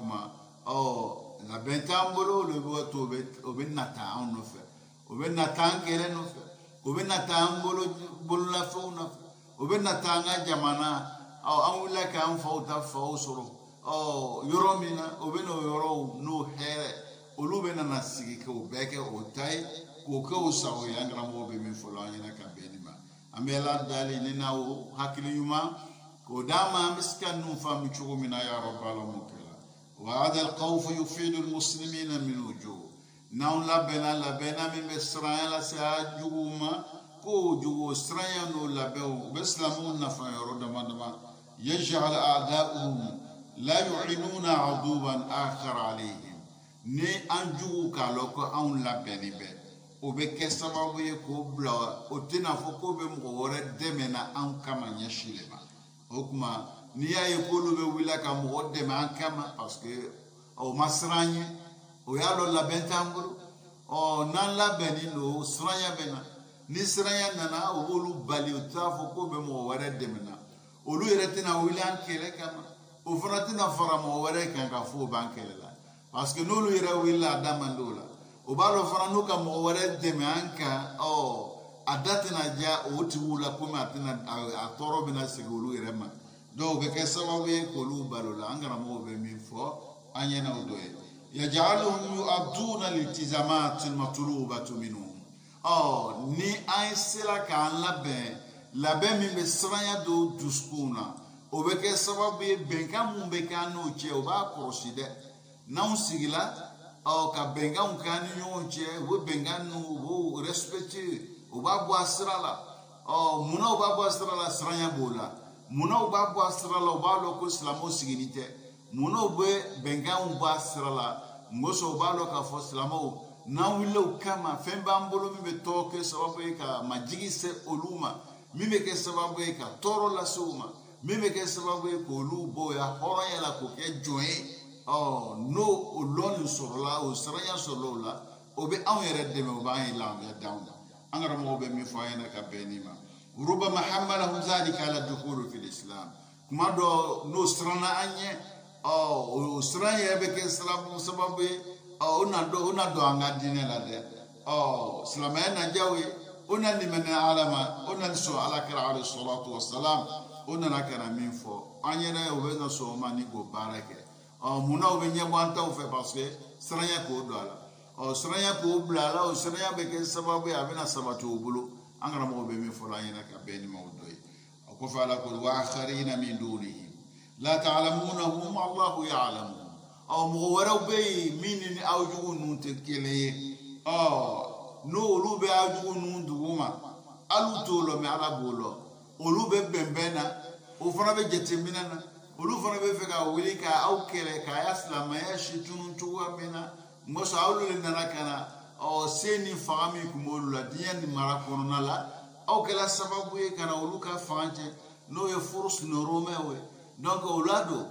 labɛn t'an bolo olu bɛ to o bɛ nata anw nɔfɛ o bɛ nata an kɛlɛ nɔfɛ o bɛ nata an bololafɛnw nɔfɛ o bɛ nata an ka jamana an wulila k'an faw ta faw sɔrɔ yɔrɔ min na o bɛ n'o yɔrɔw n'o hɛrɛ olu bɛ nana sigi k'o bɛɛ kɛ o ta ye k'o kɛ o sago ye an karamɔgɔ bɛ min fɔ la an ɲɛna ka bɛn nin ma an bɛ ala dali ni n'aw hakili ɲuman k'o d'a ma an bɛ se ka ninnu faamu cogo min na ya rabbi ala m'o kɛ la wa hadha al-khawf yufidu al-muslimina min wujuh n'anw labɛnna min bɛ siranya lase a juguw ma k'o jugu siranya n'o labɛnw u bɛ silamɛw nafa yɔrɔ dama dama yaj'al a'da'uhum la yu'inuna 'aduwan akhar alayhim ni an jugu k'a lɔn ko anw labɛnnen bɛ o bɛ kɛ sababu ye k'o bila o tɛna fɔ k'o bɛ mɔgɔ wɛrɛ dɛmɛ na an kama ɲɛsin de ma o tuma n'i y'a ye k'olu bɛ wuli ka mɔgɔ dɛmɛ an kama parce que o ma siran an ye o y'a dɔn labɛn t'an bolo n'an labɛnnen don siranya bɛ na ni siranya nana o b'olu bali o t'a fɔ k'o bɛ mɔgɔ wɛrɛ dɛmɛ na olu yɛrɛ tɛna wuli an kɛlɛ kama o fana tɛna fara mɔgɔ wɛrɛ kan ka fɔ o b'an kɛlɛ la parce que n'olu yɛrɛ wulila a da man di o la o b'a dɔn fana n'u ka mɔgɔ wɛrɛ dɛmɛ an kan a da tɛna ja o tigiw la komi a tɔɔrɔ bɛna segin olu yɛrɛ ma donc o bɛ kɛ sababu ye k'olu balo la an karamɔgɔ bɛ min fɔ an ɲɛna o dɔ ye yaj'aluhum yu'adduna liltizamati almatlubati minhum ni an sera k'an labɛn min bɛ siranya don dusukun na o bɛ kɛ sababu ye bɛnkan mun bɛ k'an n'o cɛ o b'a kɔlɔsi dɛ n'anw sigila ka bɛnkanw k'an ni ɲɔgɔn cɛ u bɛ bɛnkan ninnu u b'o respecter u b'a bɔ a sira la munna u b'a bɔ a sira la siranya b'o la munna u b'a bɔ a sira la u b'a dɔn ko silamɛw sigini tɛ munna u bɛ bɛnkanw bɔ a sira la mɔsɔn u b'a dɔn k'a fɔ silamɛw n'an wulila o kama fɛn b'an bolo min bɛ tɔgɔ kɛ sababu ye ka majigi se olu ma min bɛ kɛ sababu ye ka tɔɔrɔ lase u ma min bɛ kɛ sababu ye k'olu bɔ ya hɔrɔnya la k'o kɛ jɔn ye n'o o lɔnni sɔrɔla o siranya sɔrɔla o la o bɛ anw yɛrɛ dɛmɛ o b'an ye lafiya d'anw ma an karamɔgɔ bɛ min fɔ an ɲɛna ka bɛn nin ma rubama hammalahum zalika ala dukhuli fil islam kuma dɔ n'o siranna an ɲɛ o siran yɛrɛ bɛ kɛ sababu ye o na don an ka diinɛ la dɛ silamɛya na diyaw ye o na limaniya ala ma o na sɔn alakira alayhi salatu wassalam o nana ka na min fɔ an ɲɛna o bɛ na sɔn o ma ni k'o baara kɛ munna o bɛ ɲɛbɔ an taw fɛ parce que siranya k'o don a la siranya k'o bila a la o siranya bɛ kɛ sababu ye a bɛna sabati o bolo an karamɔgɔ bɛ min fɔ an ɲɛna ka bɛn ni ma o dɔ ye o kɔfɛ ala ko wa akharina min dunihim la ta'lamunahum Allahu ya'lamu mɔgɔ wɛrɛw bɛ yen min ni aw jugu ninnu tɛ kelen ye n'olu bɛ aw jugu ninnu dugu ma hali t'o lɔ mɛ ala b'o lɔ olu bɛ bɛnbɛn na o fana bɛ jateminɛ na olu fana bɛ fɛ ka wuli ka aw kɛlɛ k'a ya silamɛya si tunun cogoya min na mɔsɔn aw de nana ka na se ni fanga min tun b'olu la diɲɛ ni mara kɔnɔna la aw kɛra sababu ye ka na olu ka fanga cɛ n'o ye force romaine ye donc o la don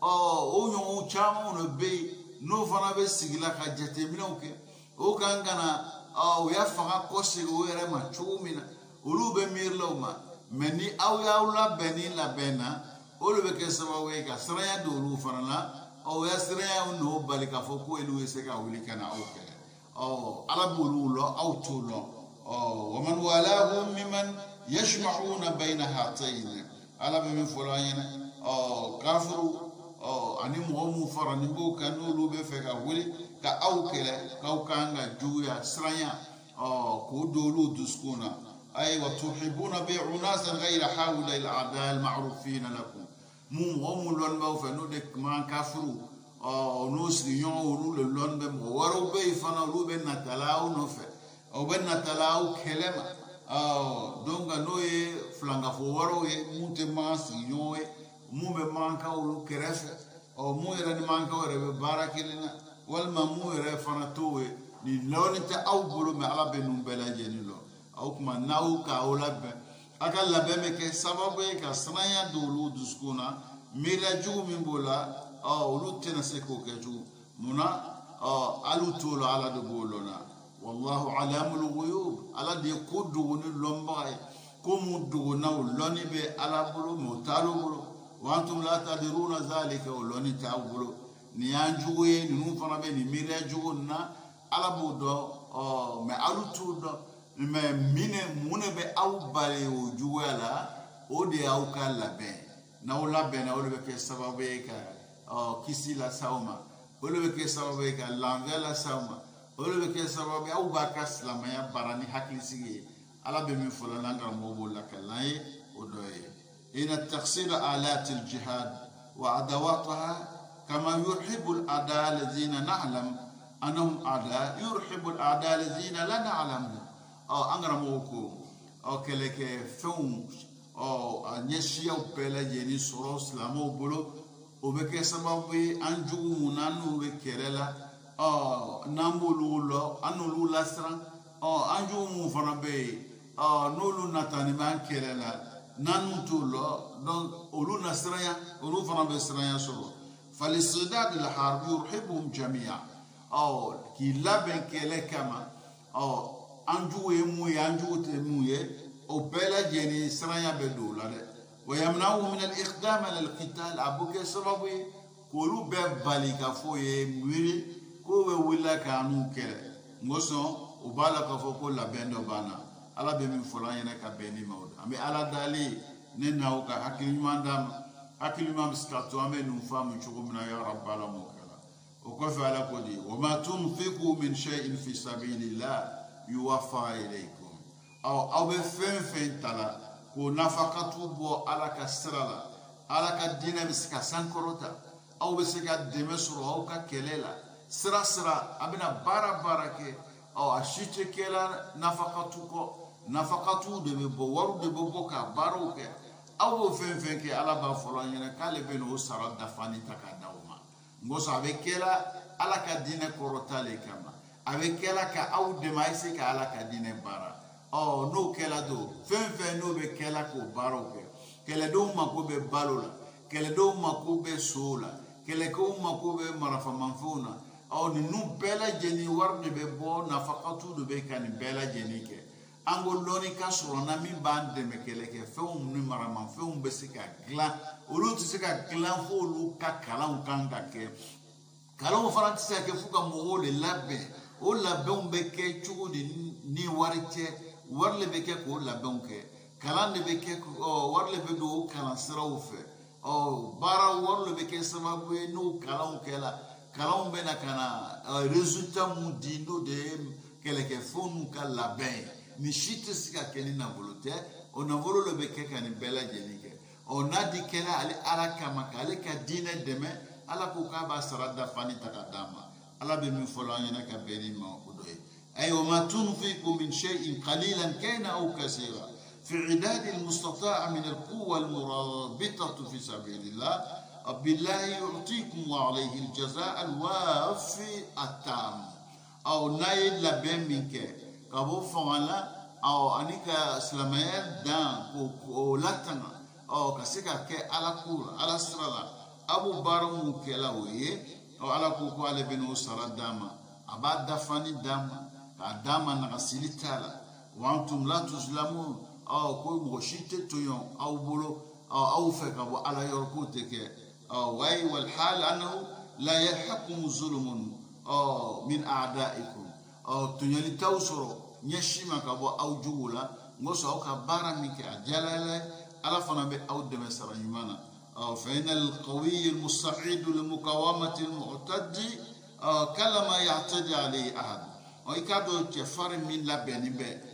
o ɲɔgɔn caman de bɛ yen n'o fana bɛ sigi la ka jateminɛw kɛ o kan ka na o y'a fanga kɔsegin o yɛrɛ ma cogo min na olu bɛ miiri la o ma mɛ ni aw y'aw labɛn ni labɛn na o de bɛ kɛ sababu ye ka siranya don olu fana na o y'a siranya n'o bali k'a fɔ ko olu bɛ se ka wuli ka na aw kɛlɛ ala b'olu lɔ aw t'o lɔ wa man walahum mimman yajma'una bayna hatayn ala bɛ min fɔ an ɲɛna kafiru ani mɔgɔ mun fara ni b'o kan n'olu bɛ fɛ ka wuli ka aw kɛlɛ k'aw kan ka juguya siranya k'o don olu dusukun na ayi wa tuhibuna bi unasan ghayra hawla al a'da al ma'rufin lakum mun mɔgɔ mun lɔnni b'aw fɛ n'o de kuma kafiru n'o sigiɲɔgɔn olu de lɔnni bɛ mɔgɔ wɛrɛw bɛ yen fana olu bɛ natala aw nɔfɛ o bɛ natala aw kɛlɛ ma donc n'o ye filankafo wɛrɛw ye mun tɛ makan sigiɲɔgɔn ye mun bɛ mankan olu kɛrɛfɛ mun yɛrɛ ni mankan yɛrɛ bɛ baara kelen na walima mun yɛrɛ fana t'o ye nin lɔnni tɛ aw bolo mɛ ala bɛ ninnu bɛɛ lajɛlen lɔ aw kuma n'aw k'aw labɛn a ka labɛn bɛ kɛ sababu ye ka siranya don olu dusukun na miiriya jugu min b'o la olu tɛna se k'o kɛ tugun munna hali t'o la ala de b'o lɔ na wallahu alamul ghuyub ala de ye ko dogo ni lɔnbaga ye ko mun dogona o lɔnni bɛ ala bolo mɛ o t'ale bolo wa antum la tadiruna zalika o lɔnni t'aw bolo nin y'an jugu ye ninnu fana bɛ nin miiriya jugu nin na ala b'o dɔn mɛ alu t'o dɔn mɛ mun de bɛ aw bali o juguya la o de y'aw ka labɛn n'aw labɛnna o de bɛ kɛ sababu ye ka kisi lase aw ma o de bɛ kɛ sababu ye ka lafiya lase aw ma o de bɛ kɛ sababu ye aw b'a ka silamɛya baara ni hakilisigi ye ala bɛ min fɔ la n'an karamɔgɔ b'o lakalan ye o dɔ ye ina taksira alati jihad wa adawataha kama yuhibbu al-a'da alladhina na'lam annahum a'da yuhibbu al-a'da alladhina la na'lamu an karamɔgɔ ko kɛlɛkɛ fɛnw a ɲɛsiyaw bɛɛ lajɛlen sɔrɔ silamɛw bolo o bɛ kɛ sababu ye an jugu mun n'an n'u bɛ kɛlɛ la n'an b'olu lɔ an n'olu lasiran an jugu mun fana bɛ yen n'olu natani b'an kɛlɛ la n'an n'u t'o lɔ donc olu na siranya olu fana bɛ siranya sɔrɔ falisidad al-harbi yuhibbuhum jami'a k'i labɛn kɛlɛ kama an jugu ye mun ye an jugu tɛ mun ye o bɛɛ lajɛlen siranya bɛ don o la dɛ ويمنعه من الإقدام على القتال أبوك سببه كلو ببالي كفوي مويل كوه ولا كانوا كله موسو وبالا كفو كل بندو بانا على بمن فلان ينك بني مود أمي على دالي نناوك حكيم مندام حكيم ما مسكتوا أمي نفهم شو من يا رب العالمين وكيف على كودي وما تنفقوا من شيء في سبيل الله يوفى إليكم أو بفين تلا كو نفقتوا بو على كسرلا على كدينا مسكا سانكروتا أو بسكا دمسرو أو ككليلا سرا أبنا بارا كي أو أشيتي كلا نفقتوا دبو ورو دبو كا باروك أو بفين كي على بافلان ينكالي بينو سرا دفاني تكاداوما ngoso abekela ala ka dine korotale kama abekela ka au demaise ka ala ka dine bara no kela do fen no be kela ko baroke kele do mako be balola kele do mako be sola kele ko mako be marafa manfuna ni nu bela jeni warde be bo nafaqatu do be kan bela jeni ke angol loni ka sura mi bande me kele ke feum ni marama feum be sika gla olu ti sika gla fo lu ka kalan kan ka ke kalan faranti se ke fuka mo le labbe o labbe um be ke chugo di ni warite warle be ke ko labbe um ke kalan de be ke warle be do kalan sira o fe bara warle be ke sama bu no kalan ke la kalan be na kana resultat mu di no de kele ke fo nu ka labbe ni shite sika keni na volonté on a volo le beke kani bela jenike on a dit kela ali ala kama kale ka dine deme ala ko ka ba sarada fani takadama ala be min fola yana ka beni ma odoy ay wa ma tunfiqu min shay'in qalilan kana aw kaseera fi idad al mustata'a min al quwwa al murabitah fi sabilillah billahi yu'tikum wa alayhi al jazaa al wafi atam aw nay la ben minke kabo fangala au anika slamayer dan ko latana au kasika ke ala kula ala srala abu baramu kela oye au ala ko ale beno saradama abada fani dama ka dama na silitala wa antum la tuzlamun au ko moshite toyon au bolo au feka bo ala yorkote ke wai wal hal annahu la yahkum zulmun min a'daikum tunyali tawsoro nyashima kabo au jugula ngoso au ka bara mike ajalala ala fana be au de mesara yumana fa inal qawiy al musta'id li muqawamati al mu'tadi kalama ya'tadi alayhi ahad o ikado ke fare min la beni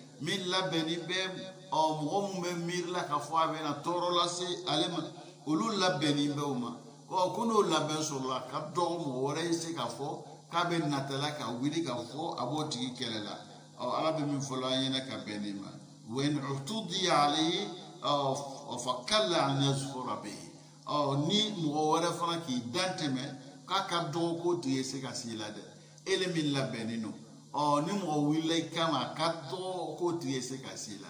be o mo me mir la ka fo be na toro la se alema ulul la beni be uma ko kuno la ben sur la ka do mo wore se ka fo ka be natala ka wili ka fo aboti kelela ala be min fola yena ka benima wen utudi alayhi fa kalla an yazfura bihi ni mo wore fana ki danteme ka do ko tiye se ka sila de ele min la benino ni mo wile kama ka do ko tiye se ka sila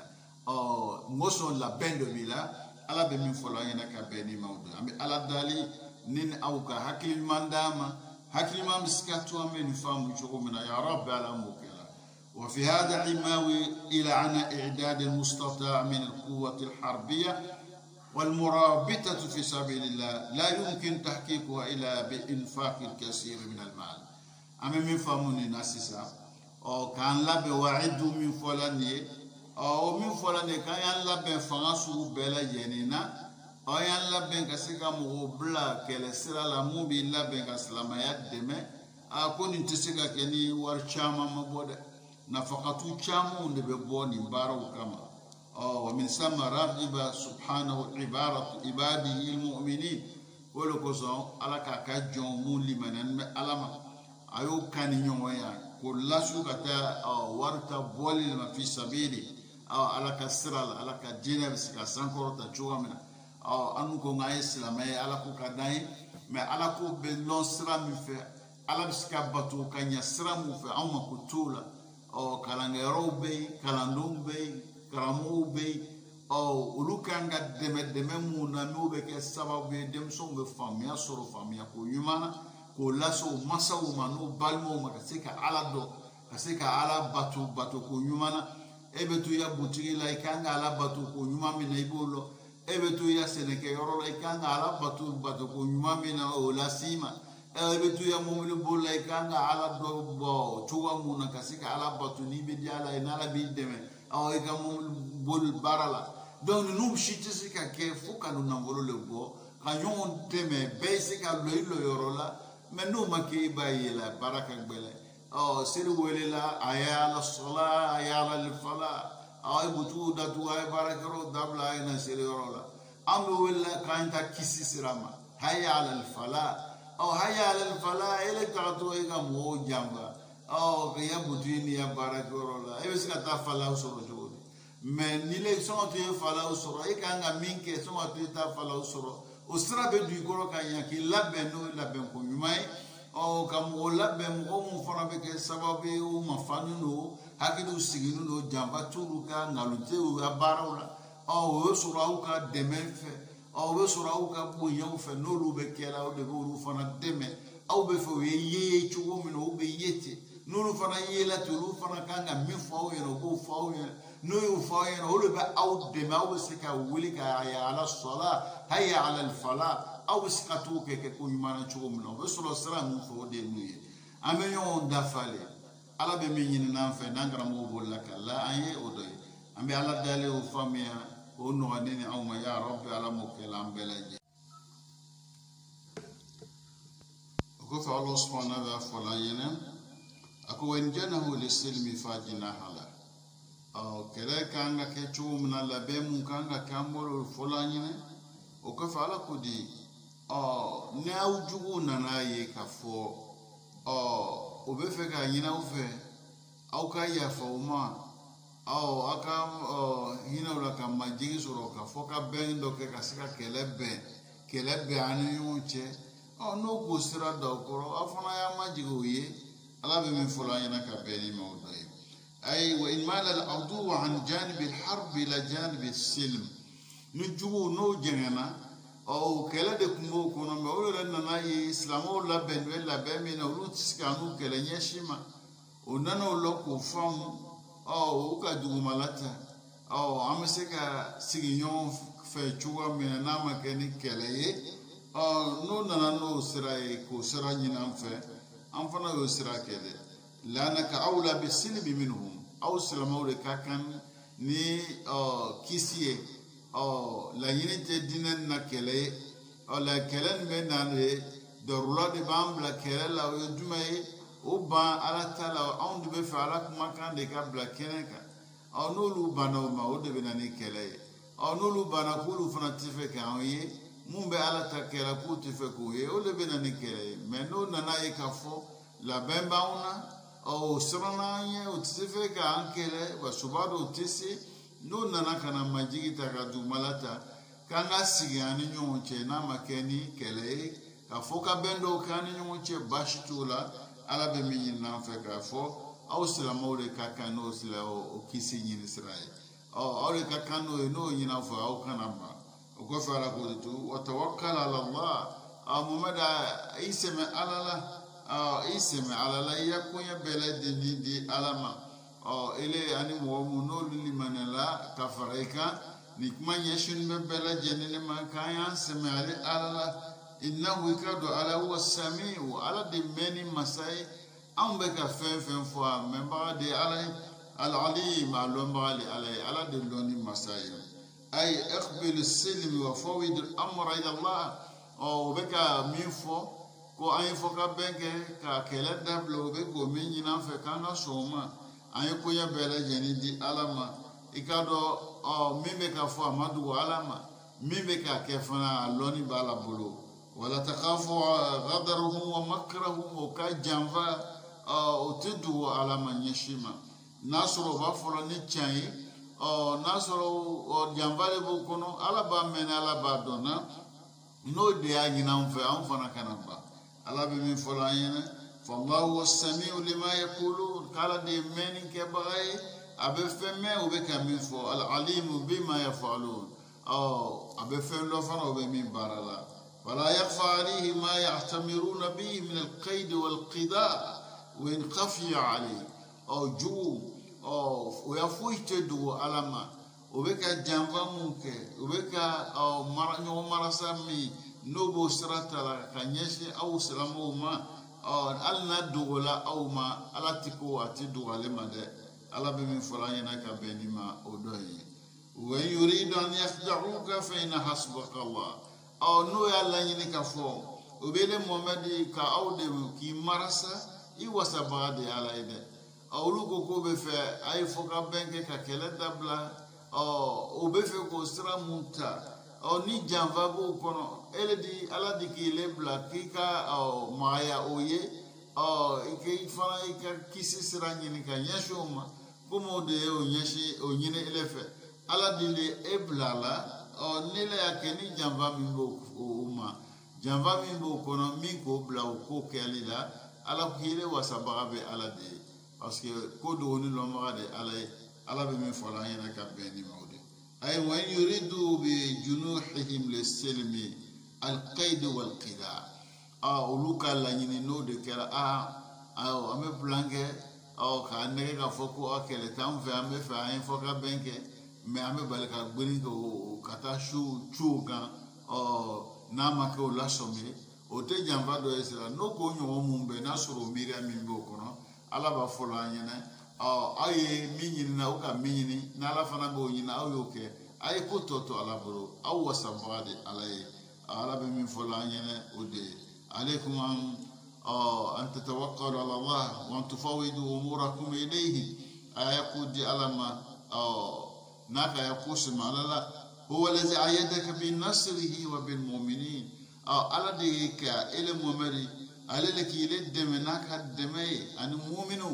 ngoso la bendo bila ala be min fola yena ka benima ambi ala dali nin au ka hakil mandama hakil ma miskatu amen famu jogo mina ya rabbi ala muke وفي هذا عماوي إلى عن إعداد المستطاع من القوة الحربية والمرابطة في سبيل الله لا يمكن تحقيقها إلا بإنفاق الكثير من المال أما من فهموني ناسسا كان لابد وعد من فلاني من فلاني كان لابد فنسو بلا جنينا yan labben ka se ka mogo bla kele sira la mu bi labben ka silamaya deme ko nin tɛ se ka kɛ ni wari caman ma bɔ dɛ nafaqatu camanw de bɛ bɔ nin baaraw kama wa min sama ragiba subhanahu ibaratu ibadihi almu'minin o le kosɔn ala k'a ka jɔn mun limaniyalen bɛ ala ma a y'o kani ɲɔgɔn ya ko lasu ka taa wari ta bɔli ma fi sabili ala ka sira la ala ka diinɛ bɛ se ka sankɔrɔta cogo min na anu ko ngai silamɛ ala ko ka dan ye mais ala ko bɛ lɔn sira min fɛ ala bɛ se ka bato ka ɲɛ sira min fɛ anw ma ko t'o la kalankɛyɔrɔw bɛ yen kalandenw bɛ yen karamɔgɔw bɛ yen olu kan ka dɛmɛ mun na n'o bɛ kɛ sababu ye denmisɛnw bɛ faamuya sɔrɔ faamuya ko ɲuman na k'o lase u masaw ma n'u balimaw ma ka se ka ala dɔn ka se ka ala bato ko ɲuman na e bɛ to i ka butigi la i kan ka ala bato ko ɲuman min na i b'o dɔn ebetu ya seneke yoro la ikanga ala batu ko nyumamina o la sima ebetu ya mumulu bola ikanga ala do bo chuwa muna kasika ala batu ni be diala inala bi deme o ikamu bol barala donc nous chiti ka ke fuka no nangolo le bo kanyon teme basica lo yoro la mais nous maki bayela baraka gbele o sir welela ayala sala ayala fala ay butu datu ay barakaro dabla ina siriola amru wala kanta kisi sirama hayya ala al fala aw hayya ala al fala ele kato ega mo jamba aw ya butu ni ya barakaro la e biska ta fala usoro jodi mais ni le son te fala usoro e kanga minke son te ta fala usoro usra be du goro kanya ki labbe no labbe ko nyumai o kam o labbe mo mo fana be ke sababu o mafanu no hakidu siginu no jamba turu ka ngalute o abarawla o sura o ka demenfe o sura o ka boyan fe no lu be kela o de ru fana deme au be fo ye chugo mi no be yete no lu fana yela turu fana kanga mi fo yo no go fo yo no yo fo yo no lu be au deme au se ka wuli ka ya ala sala hayya ala al fala au se ka tu ke ko yumana chugo mi no be sura sara mu fo de nuye amenyo dafale ala be min yin nan fe nan garam wo bolla kala aye odoy ambe ala dale o famia o no anene aw ma ya rabbi ala mo kala ambelaje ko fa Allah subhanahu wa ta'ala yena ako wen janahu lisilmi fajina hala o kele kanga ke chumna la be mun kanga kambolo fulanyine o ko fa ala kudi o ne awjugu nanaye ka fo o be fe ka nyina o fe au ka ya fauma au aka hina ula ka majigi soro ka foka bendo ke kasika kelebe anu yunche o no go sira do koro afana ya majigo ye ala be min fola yana ka beni mawdai ay wa in mala al awdu an janib al harb ila janib al silm nujugo no jengana o kele de kumbo kono me o ren na yi islamo la ben la be mi na ulu tiskanu kele nyeshima o nano loko fam o ka dugu malata o amseka siginyon fe chuwa me na ma keni kele ye o no nana no sirai ko sira nyina fe am fana yo sira kele lanaka aula bisilbi minhum aw salama le kakan ni kisiye la yinite dinan na kele o la kelen be nanre dorula de bambla kele la o jumaye o ba ala tala on de be fa ala kuma kan de ka bla keneka o no lu bana o ma o de be nani kele o no lu bana ko lu fana tife ka o ye mumbe ala ta kele ko tife ko ye o de be nani kele me no nana ye ka fo la bemba una o srana ye o tife ka ankele ba subado tisi no nana kana majigi ta ka du malata kanga sigani nyonche na makeni kele ka foka bendo kani nyonche bashitula ala be min na fe ka fo aw silamo le ka kano sila o kisi nyin Israel o le ka kano no nyina fo aw kana ba o ko fara ko tu wa tawakkal ala Allah amumada isme alala isme alala yakunya belade di alama ele ani mo no limanela kafareka nikma yeshin be bela jenene man kayan semale alala innahu yakadu ala huwa samiu ala de meni masai ambeka fen fo memba de ala al alim alomba ala de loni masai ay iqbil as-silm wa fawid al-amr ila Allah o beka mifo ko ay fo ka benke ka kele dablo be ko minina fe kanga soma ay ko ya bela jeni di alama ikado mimbe ka fo amadu alama mimbe ka kefana loni bala bulu ولا تخافوا غدرهم ومكرهم وكجنفا وتدوا على من يشيما ناصروا بافلو نيتشاي ناصروا جنفا بوكونو على بامن على بادونا نو ديا غينام في ام فنا كنبا على بمن فلاين فالله هو السميع لما يقولون قال دي من كبغي ابفم وبكم فو العليم بما يفعلون ابفم لو فنا وبمن بارلا ولا يخفى عليه ما يعتمرون به من القيد والقضاء وإن خفي عليه أو جو أو ويفوت دو علما وبك جنبا موكي وبك أو مرسا مي نوبو سرطة كنيشي أو سلامو ما أو ألنا دوغلا أو ما ألا تكو أتي دوغالي ما ده ألا بمن فلاينا كبيني ما أدوي وإن يريد أن يخدعوك فإن حسبك الله أو نو يالا ينك فو وبيل محمد كأو دم كي مرسا يوسا بعد على إيده أو لوكو كوبي في أي فوكا بنك ككلا دبلا أو وبيفي كوسترا مونتا أو ني جانفا بو كونو إلدي على ديكي لبلا كيكا أو مايا أويه أو إكي فانا إكا كيسي سراني نكا يشوما كومو دي أو يشي أو يني إلفة على دي لي إبلا لا أو نيلا يكني جانفا مينبو أوما جانفا مينبو كونو مينكو بلا وكو كالي لا على كيلي وسابغا بي على دي parce que ko do ni lo ma de ala be min fola yana ka be ni mawde ay wa yuridu bi junuhihim lisilmi alqaid walqida uluka la ni no de kera ame blanke ka ne ka foko akele tam fe ame fa en foka benke me ame balka gbeni ko kata chu gan na ma ko la somme o te jamba do esra no ko nyo mumbe na soro mira min bo kono ala ba folo anyene aye minyini na uka minyini na ala fana bo nyina ayoke aye ko toto ala boro aw wasabade ala be min folo anyene ode alaykum an tatawakkalu ala Allah wa an tufawidu umurakum ilayhi ayaqudi alama naka yaqusim ala la huwa alladhi ayyadaka bin nasrihi wa bil mu'minin ala de ka ele mu'mini alele ki le deme naka deme ani mu'minu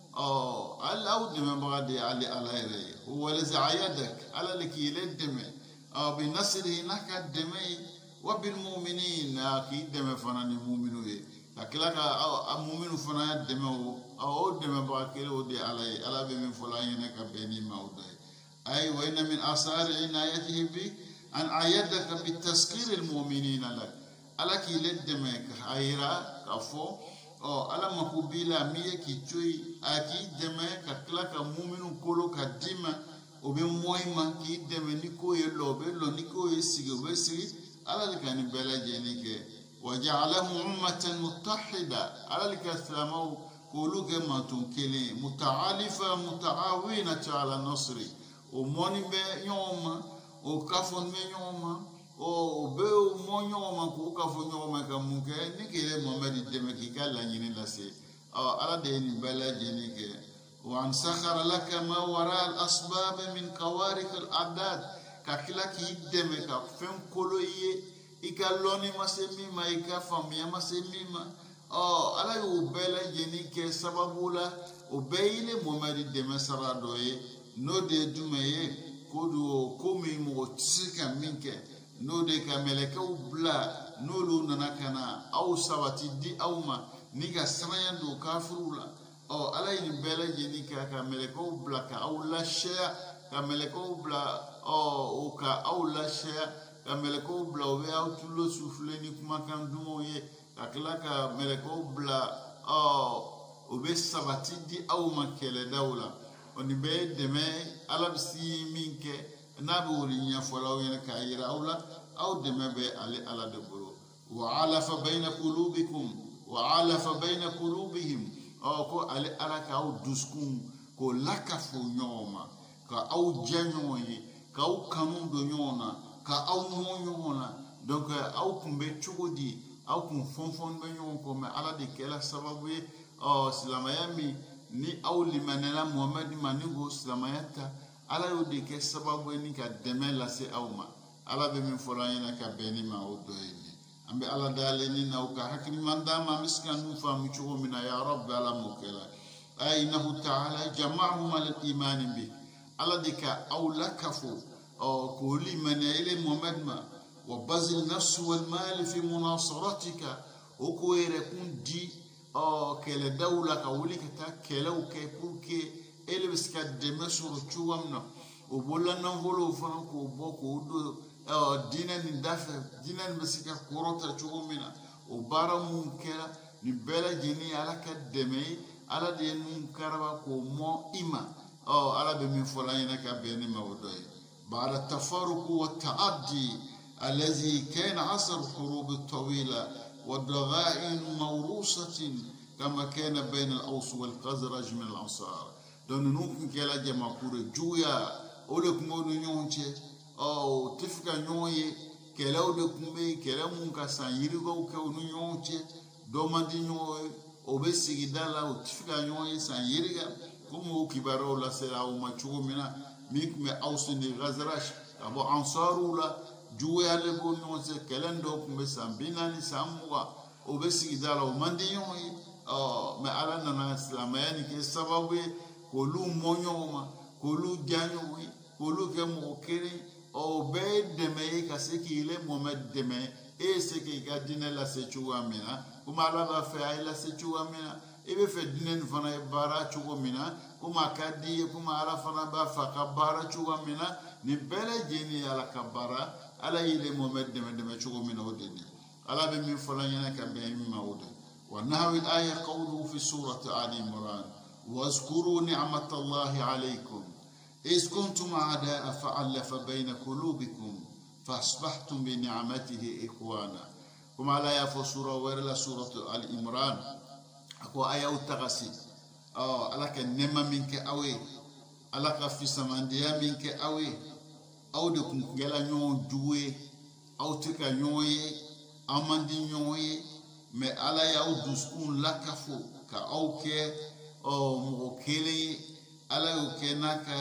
Allah deme bagade ali alayre huwa allazi ayadak alele ki le deme bi nasrihi naka deme wa bil mu'minin ki deme fana ni mu'minu ye akila ka mu'minu fana deme o deme bagade o de alay ala be min fola yene ka beni mawday ay wa inna min asar inayatihi bi an ayadaka bi taskir al mu'minin lak ala ki le deme ka ayra kafo ala makubila miye kichoi aki deme ka klaka muminu kolo ka dima obe moima ki deme niko ye lobe lo niko ye sige we sigi ala likani bela jenike waja'alahu ummatan muttahida ala likathamaw kulu ke matun kele muta'alifa muta'awina ala nasri o moni be nyoma o kafon me nyoma o be o monyo ma ko ka fo nyo ma ka mu ke ni ke Muhammad deme ki ka la nyini la se ala de ni bala jeni ke wa an sakhara laka ma wara al asbab min qawarik al adad ka kila ki deme ka fem kolo ye ikaloni ma se mi ma ika famia ma se mi ma ala yo bala jeni ke sababula o be ile Muhammad deme sarado ye no de dumeye ko do ko mi mo tsika minke no de ka melekaw bla no lu nana kana aw sabati di awma ni ga sanayan do kafirula ala ni bela jeni ka melekaw bla ka aw la shaya ka melekaw bla ka aw la shaya ka melekaw bla o aw tulo souffle ni kuma kan dumo ye ka kala ka melekaw bla o be sabati di awma kele dawla oni be deme ala bisi minke nabi wuri nya fola wena ka yira awla aw deme be ali ala de buru wa alafa bayna qulubikum wa alafa bayna qulubihim ko ali ala ka aw duskun ko lakafu nyoma ka aw janyoyi ka aw kanu do nyona ka aw mo nyona donc aw kumbe chugodi aw kum fonfon be nyon ko me ala de kela sababu silamayami ni aw limanela Muhammad manigo silamayata ala yo de ke sababu ni ka deme la se awma ala be min fola yana ka beni ma o doyni ambe ala dale ni na ka hakni mandama miskan famu chugo mina ya rabb ala mukela aynahu ta'ala jama'ahum al iman bi ala de ka aw lakafu ko limana ile Muhammad ma wa bazil nafs wal mal fi munasaratika o ko ere kundi kele dawla ka wuli ka ta kele o ke pour que ele biska deme suru chuwamna o bolla nan volo fana ko boko do dina ni dafa dina ni bisika korota chuwamina o bara mun kera ni bela jini ala ka deme ala de nun karaba ko mo ima ala be min fola yana ka be ni mawdoy بعد التفارق والتعدي الذي كان عصر الحروب الطويلة والضغائن موروثة كما كان بين الأوس والخزرج من الأنصار. دون نوكن كلا جما كوري جويا أولك مونو نيونتي أو تفكا نيوني كلا أولك مي كلا مونكا سان يريغو كونو نيونتي دوما دي نيوني أوبسي دالا وتفكا نيوني سان يريغا كمو كبارو لا سلاو ما تشوغو منا ميك مي أوس ني غزرج أبو أنصارو لا جويا لبو نيونتي كلا ندوك مي سان بيناني ساموا أوبسي دالا وماندي نيوني ما على نانا سلاماني كي سببي كلو مونيوما كلو جانيوي كلو كمو كيري او بيد دمي كاسكي لي مومد دمي اي سكي كادينا لا سيتشوا مينا كما لا با لا سيتشوا مينا اي بي فدين فنا بارا تشوا مينا كما كادي كما على فنا با فكبارا تشوا مينا نبلا جيني على كبارا على يلي مومد دمي تشوا مينا ودني على بمن فلان كبين ماود ونحو الآية قوله في سورة آل عمران واذكروا نعمة الله عليكم إذ كنتم أعداء فألف بين قلوبكم فأصبحتم بنعمته إخوانا. كما على يا سورة ورلا سورة آل عمران أكو آية التغسي على كنما منك أوي على في سمانديا منك أوي أو دكم جلا نيون جوي أو تكا نيوي أماندي نيوي mais ala ya uduskun lakafo ka auke mokele ala uke naka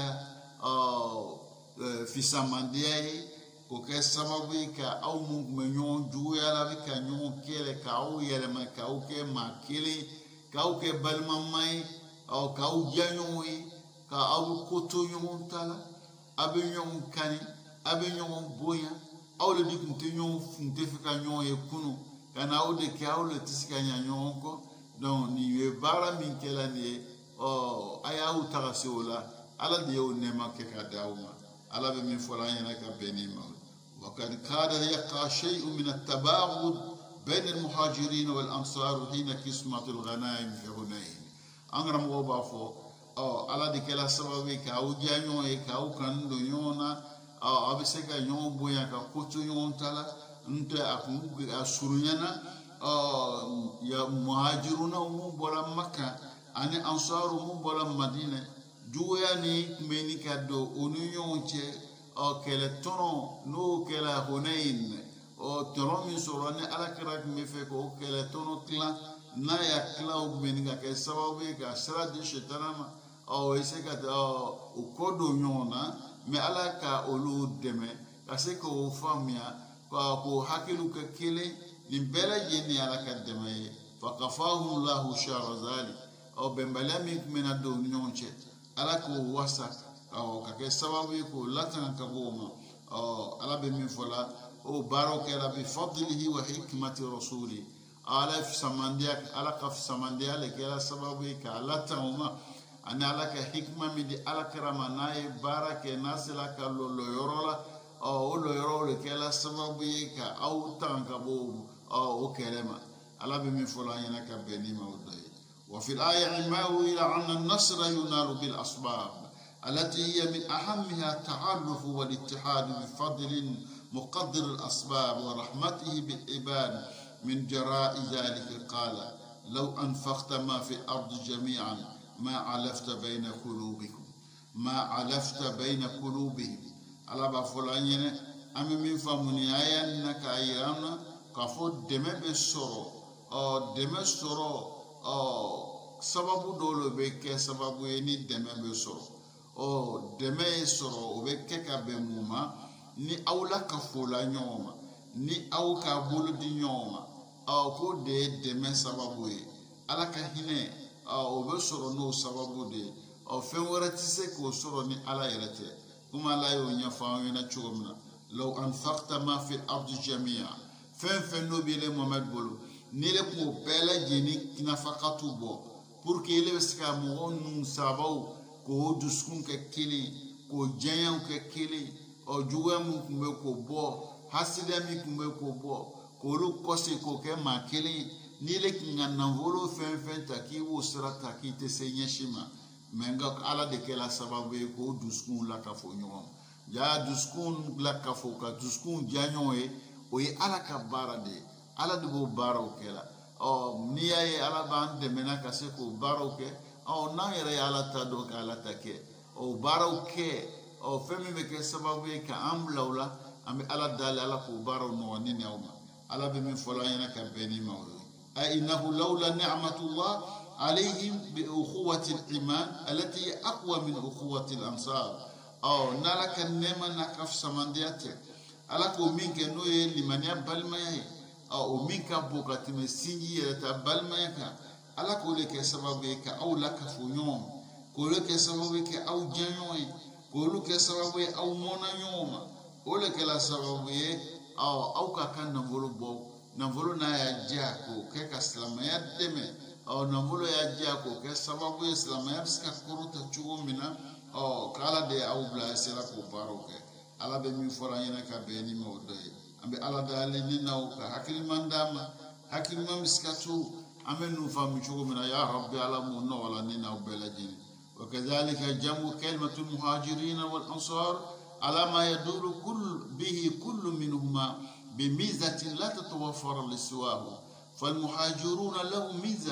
fisamandiai ko ke sababu ka au mungunyon duya la ka nyon kele ka au yele ma ka auke makele ka auke balmamai au ka au janyoyi ka au koto nyon tala abenyon kani abenyon boya au le dikunte nyon funte fika nyon e kunu kana o de ke awle tisika nyanyonko donc ni ye bara min kela ni aya u tagasi ola ala de o nema ke ka dauma ala be min fola yana ka benima wa kad kada yaqa shay'un min at-tabaghud bain al-muhajirin wal ansar hina qismat al-ghanaim fi hunain angram go ba fo ala de kela sababu ka u janyo e ka u kan do yona abiseka nyon boya ka kotu yon tala nte akungu asurunyana ya muhajiruna mu bola makka ani ansaru mu bola madina juya ni kumeni kado onunyon che kele tono no kele hunain tono mi sorone ala krak me fe ko kele tono kla na ya kla o kumeni ka ke sababu ka sara de shetanama eseka ukodo nyona me ala ka olu deme kaseko o famia ko hakilu ka kile ni bela jeni ala kademe fa qafahu allah shara zali o bembala mi kumena do nyonche ala ko wasa o ka ke sababu ko latan ka goma ala be min fola o baraka la bi fadlihi wa hikmati rasuli ala fi samandia ala ka fi samandia le kala sababu ka latan ma ana ala ka hikma mi di ala karama nae baraka nasila ka lo yorola o lo yoro le kala sababu ka au tanka bo o kelema ala be min fola yana ka benima udai wa fil ayati ma'u ila anna an-nasr yunalu bil asbab التي هي من أهمها التعرف والاتحاد بفضل مقدر الأسباب ورحمته بالعباد من جراء ذلك قال لو أنفقت ما في الأرض جميعا ما علفت بين قلوبكم ما علفت بين قلوبهم على بفلانين أمي من فمني أينك أيانا كفود دم بسرو دم سرو سبب دولو بك سبب يني دم بسرو deme soro obe keka be muma ni awla ka fola nyoma ni aw ka bolu di nyoma ko de deme sababu e ala ka hine obe soro no sababu de fen warati se ko soro ni ala yerete kuma la yo nya fa yana chugumna law anfaqta ma fi al-ard jami'a fen no bi le mohammed bolu ni le ko bela jeni nafaqatu bo pour que le ska mo nun sababu ko duskun ke kili ko jayan ke kili o juwa mu kumbe ko bo hasida mi kumbe ko bo ko lu kosi ko ke ma kili ni le kinga na volo fen taki wo srata ki te senya shima menga ala de kela sababu ko duskun la ka fo nyom ja duskun la kafoka duskun janyoe o ye ala ka baara de ala de b'o baaraw kɛ la n'i y'a ye ala b'an dɛmɛna ka se k'o baaraw kɛ n'an yɛrɛ ye ala ta dɔn ka ala ta kɛ o baaraw kɛ fɛn min bɛ kɛ sababu ye ka an bila o la an bɛ ala dali ala k'o baaraw nɔgɔ ne ni aw ma ala bɛ min fɔla an ɲɛna ka bɛn ni ma o ye innahu lawla ni'matullah alayhim bi ukhuwati al-iman allati hiya aqwa min ukhuwati al-ansar n'ala ka nɛɛma n'a ka fisamandiya tɛ ala k'o min kɛ n'o ye limaniya balimaya ye o min ka bon ka tɛmɛ sinji yɛrɛ ta balimaya kan ala k'o de kɛ sababu ye ka aw lakafo ɲɔgɔn k'o de kɛ sababu ye ka aw diya ɲɔgɔn ye k'olu kɛ sababu ye aw mɔna ɲɔgɔn ma o de kɛla sababu ye aw ka kan nafolo bɔ nafolo n'a y'a diya k'o kɛ ka silamɛya dɛmɛ nafolo y'a diya k'o kɛ sababu ye silamɛya bɛ se ka kɔrɔta cogo min na k'ala de aw bila sera k'o baaraw kɛ ala bɛ min fɔra an ɲɛna ka bɛn ni ma o dɔ ye an bɛ ala dali ni n'aw ka hakiliman d'a ma hakiliman bɛ se ka to an bɛ ninnu faamu cogo min na ya rabbi ala m'o nɔgɔla ni n'aw bɛɛ lajɛlen وكذلك جمع كلمة المهاجرين والأنصار على ما يدور به كل منهما بميزة لا تتوفر لسواه فالمهاجرون له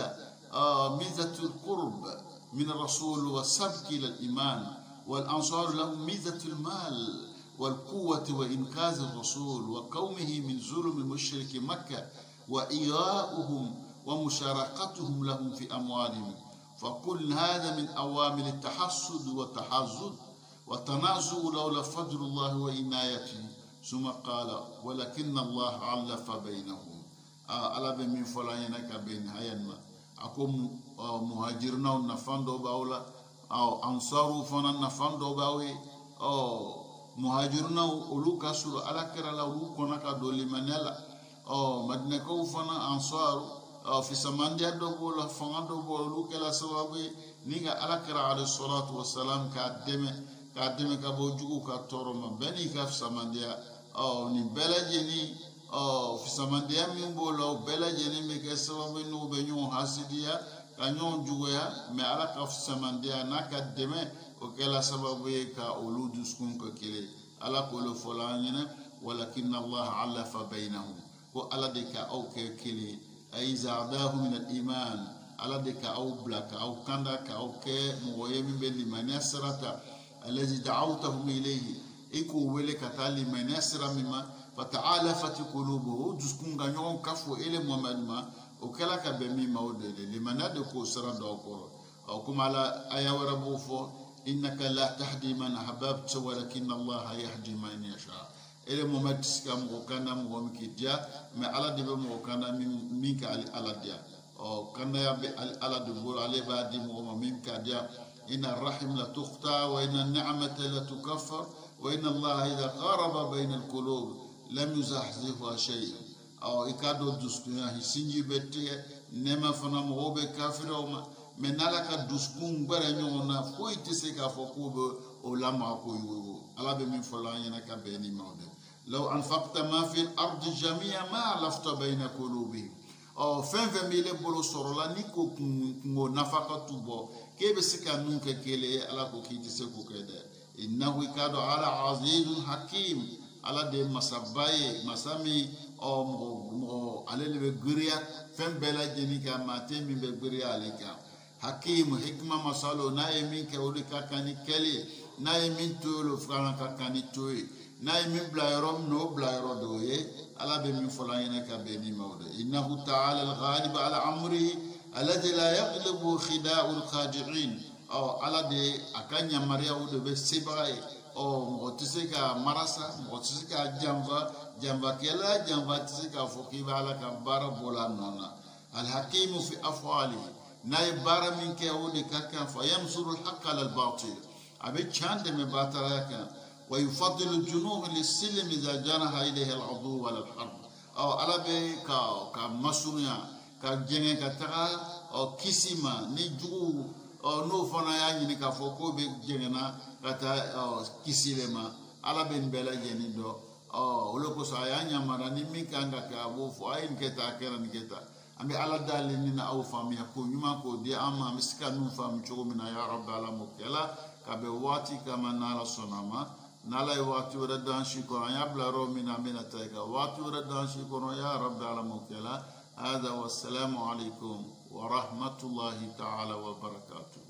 ميزة القرب من الرسول والسبق إلى الإيمان والأنصار له ميزة المال والقوة وإنقاذ الرسول وقومه من ظلم المشرك مكة وإيواؤهم ومشاركتهم لهم في أموالهم فكل هذا من أوامر التحسد والتحزد والتنازع لولا فضل الله وعنايته ثم قال ولكن الله علف بينهم على بمن فلانك بين هينما أكون مهاجرنا ونفندو باولا أو أنصارو فنا نفندو باوي أو مهاجرنا ولوكا سلو على كرا لو كونك دولي منلا أو مدنكو فنا أنصارو في سمانديا دوبولا فان دوبولو كلا سبابي نيغا على كرا عليه الصلاة والسلام كادمه كابوجو كاتورما بني كاف سمانديا ni belajeni fi samandiya min bolo belajeni me ke sababu no be nyon hasidiya ka nyon jugoya me ala ka fi samandiya na ka deme o kela sababu ka uludus kun ko kile ala ko lo folanyina walakin allah alafa bainahum ko ala de ka o ke kile ay za'dahu min al-iman ala de ka o blaka o kanda ka o ke moye min be limani asrata الذي دعوتهم إليه إكو ولك تالي من يسر مما فتعالفت قلوبه جسكون غنيون كفو إلى محمد ما وكلاك بمي مودد لمن ندكو سرد أقول أو كما على آية وربوفو إنك لا تهدي من أحببت ولكن الله يهدي من يشاء إلى محمد تسكام وكانا مغمكيديا ما على دب وكانا منك على ديا أو كان يبي على دبول عليه بعد منك ديا إن الرحم لا تقطع وإن النعمة لا تكفر وإن الله إذا قارب بين القلوب لم يزحزحها شيء أو إكادو دسكنا هسنجي بتي نما فنا مغوبة كافر وما من لك دسكون برنيونا فوي تسيكا فوكوب ولما كويو على بمن فلان ينك بيني مودة لو أنفقت ما في الأرض جميعا ما لفت بين قلوبهم أو فين فميلة بلو سرولا نيكو كنغو نفقة تبو كيف سكا نونك كيلي على كوكي تسكو كده إنه كادو على عزيز حكيم على دي مساباي مسامي أو مغو على اللي بغريا فين بلا جنيكا ماتي من بغريا عليك حكيم حكمة مسالو نايمين كوليكا كاني كيلي نايمين تولو فرانكا كاني توي نايمين بلايروم نو بلايرو دوي على بمن فلانك بني مولى إنه تعالى الغالب على أمره الذي لا يغلب خداع الخادعين أو على دي أكانيا مريا ود بسبعي أو مغتسكا مراسا مغتسكا جنبا كلا جنبا تسكا فوقي على كبار بولا نونا الحكيم في أفعاله ناي بارا من كيود كاكا فيمسر الحق على الباطل أبي تشاند من باطلاكا ويفضل الجنوب للسلم إذا جنح إليه العضو ولا الحرب أو على بي كمسونيا كجنة كترى أو كيسيما نيجو أو نو فنا يعني كفوكو بجنة كتا كيسيلما على بين بلا جندو أو لوكو سايانيا مراني ميكانغا كابو فاين كتا كيران كتا أمي على داليننا أو فامي أكو نيما كو دي أما مسكا نو فامي شو منا يا رب على مكلا كبواتي كما نالا صنما نالا واتي ردان شكرا يبلا رومنا من تايكا واتي ردان شكرا يا رب على موكلا. هذا والسلام عليكم ورحمة الله تعالى وبركاته.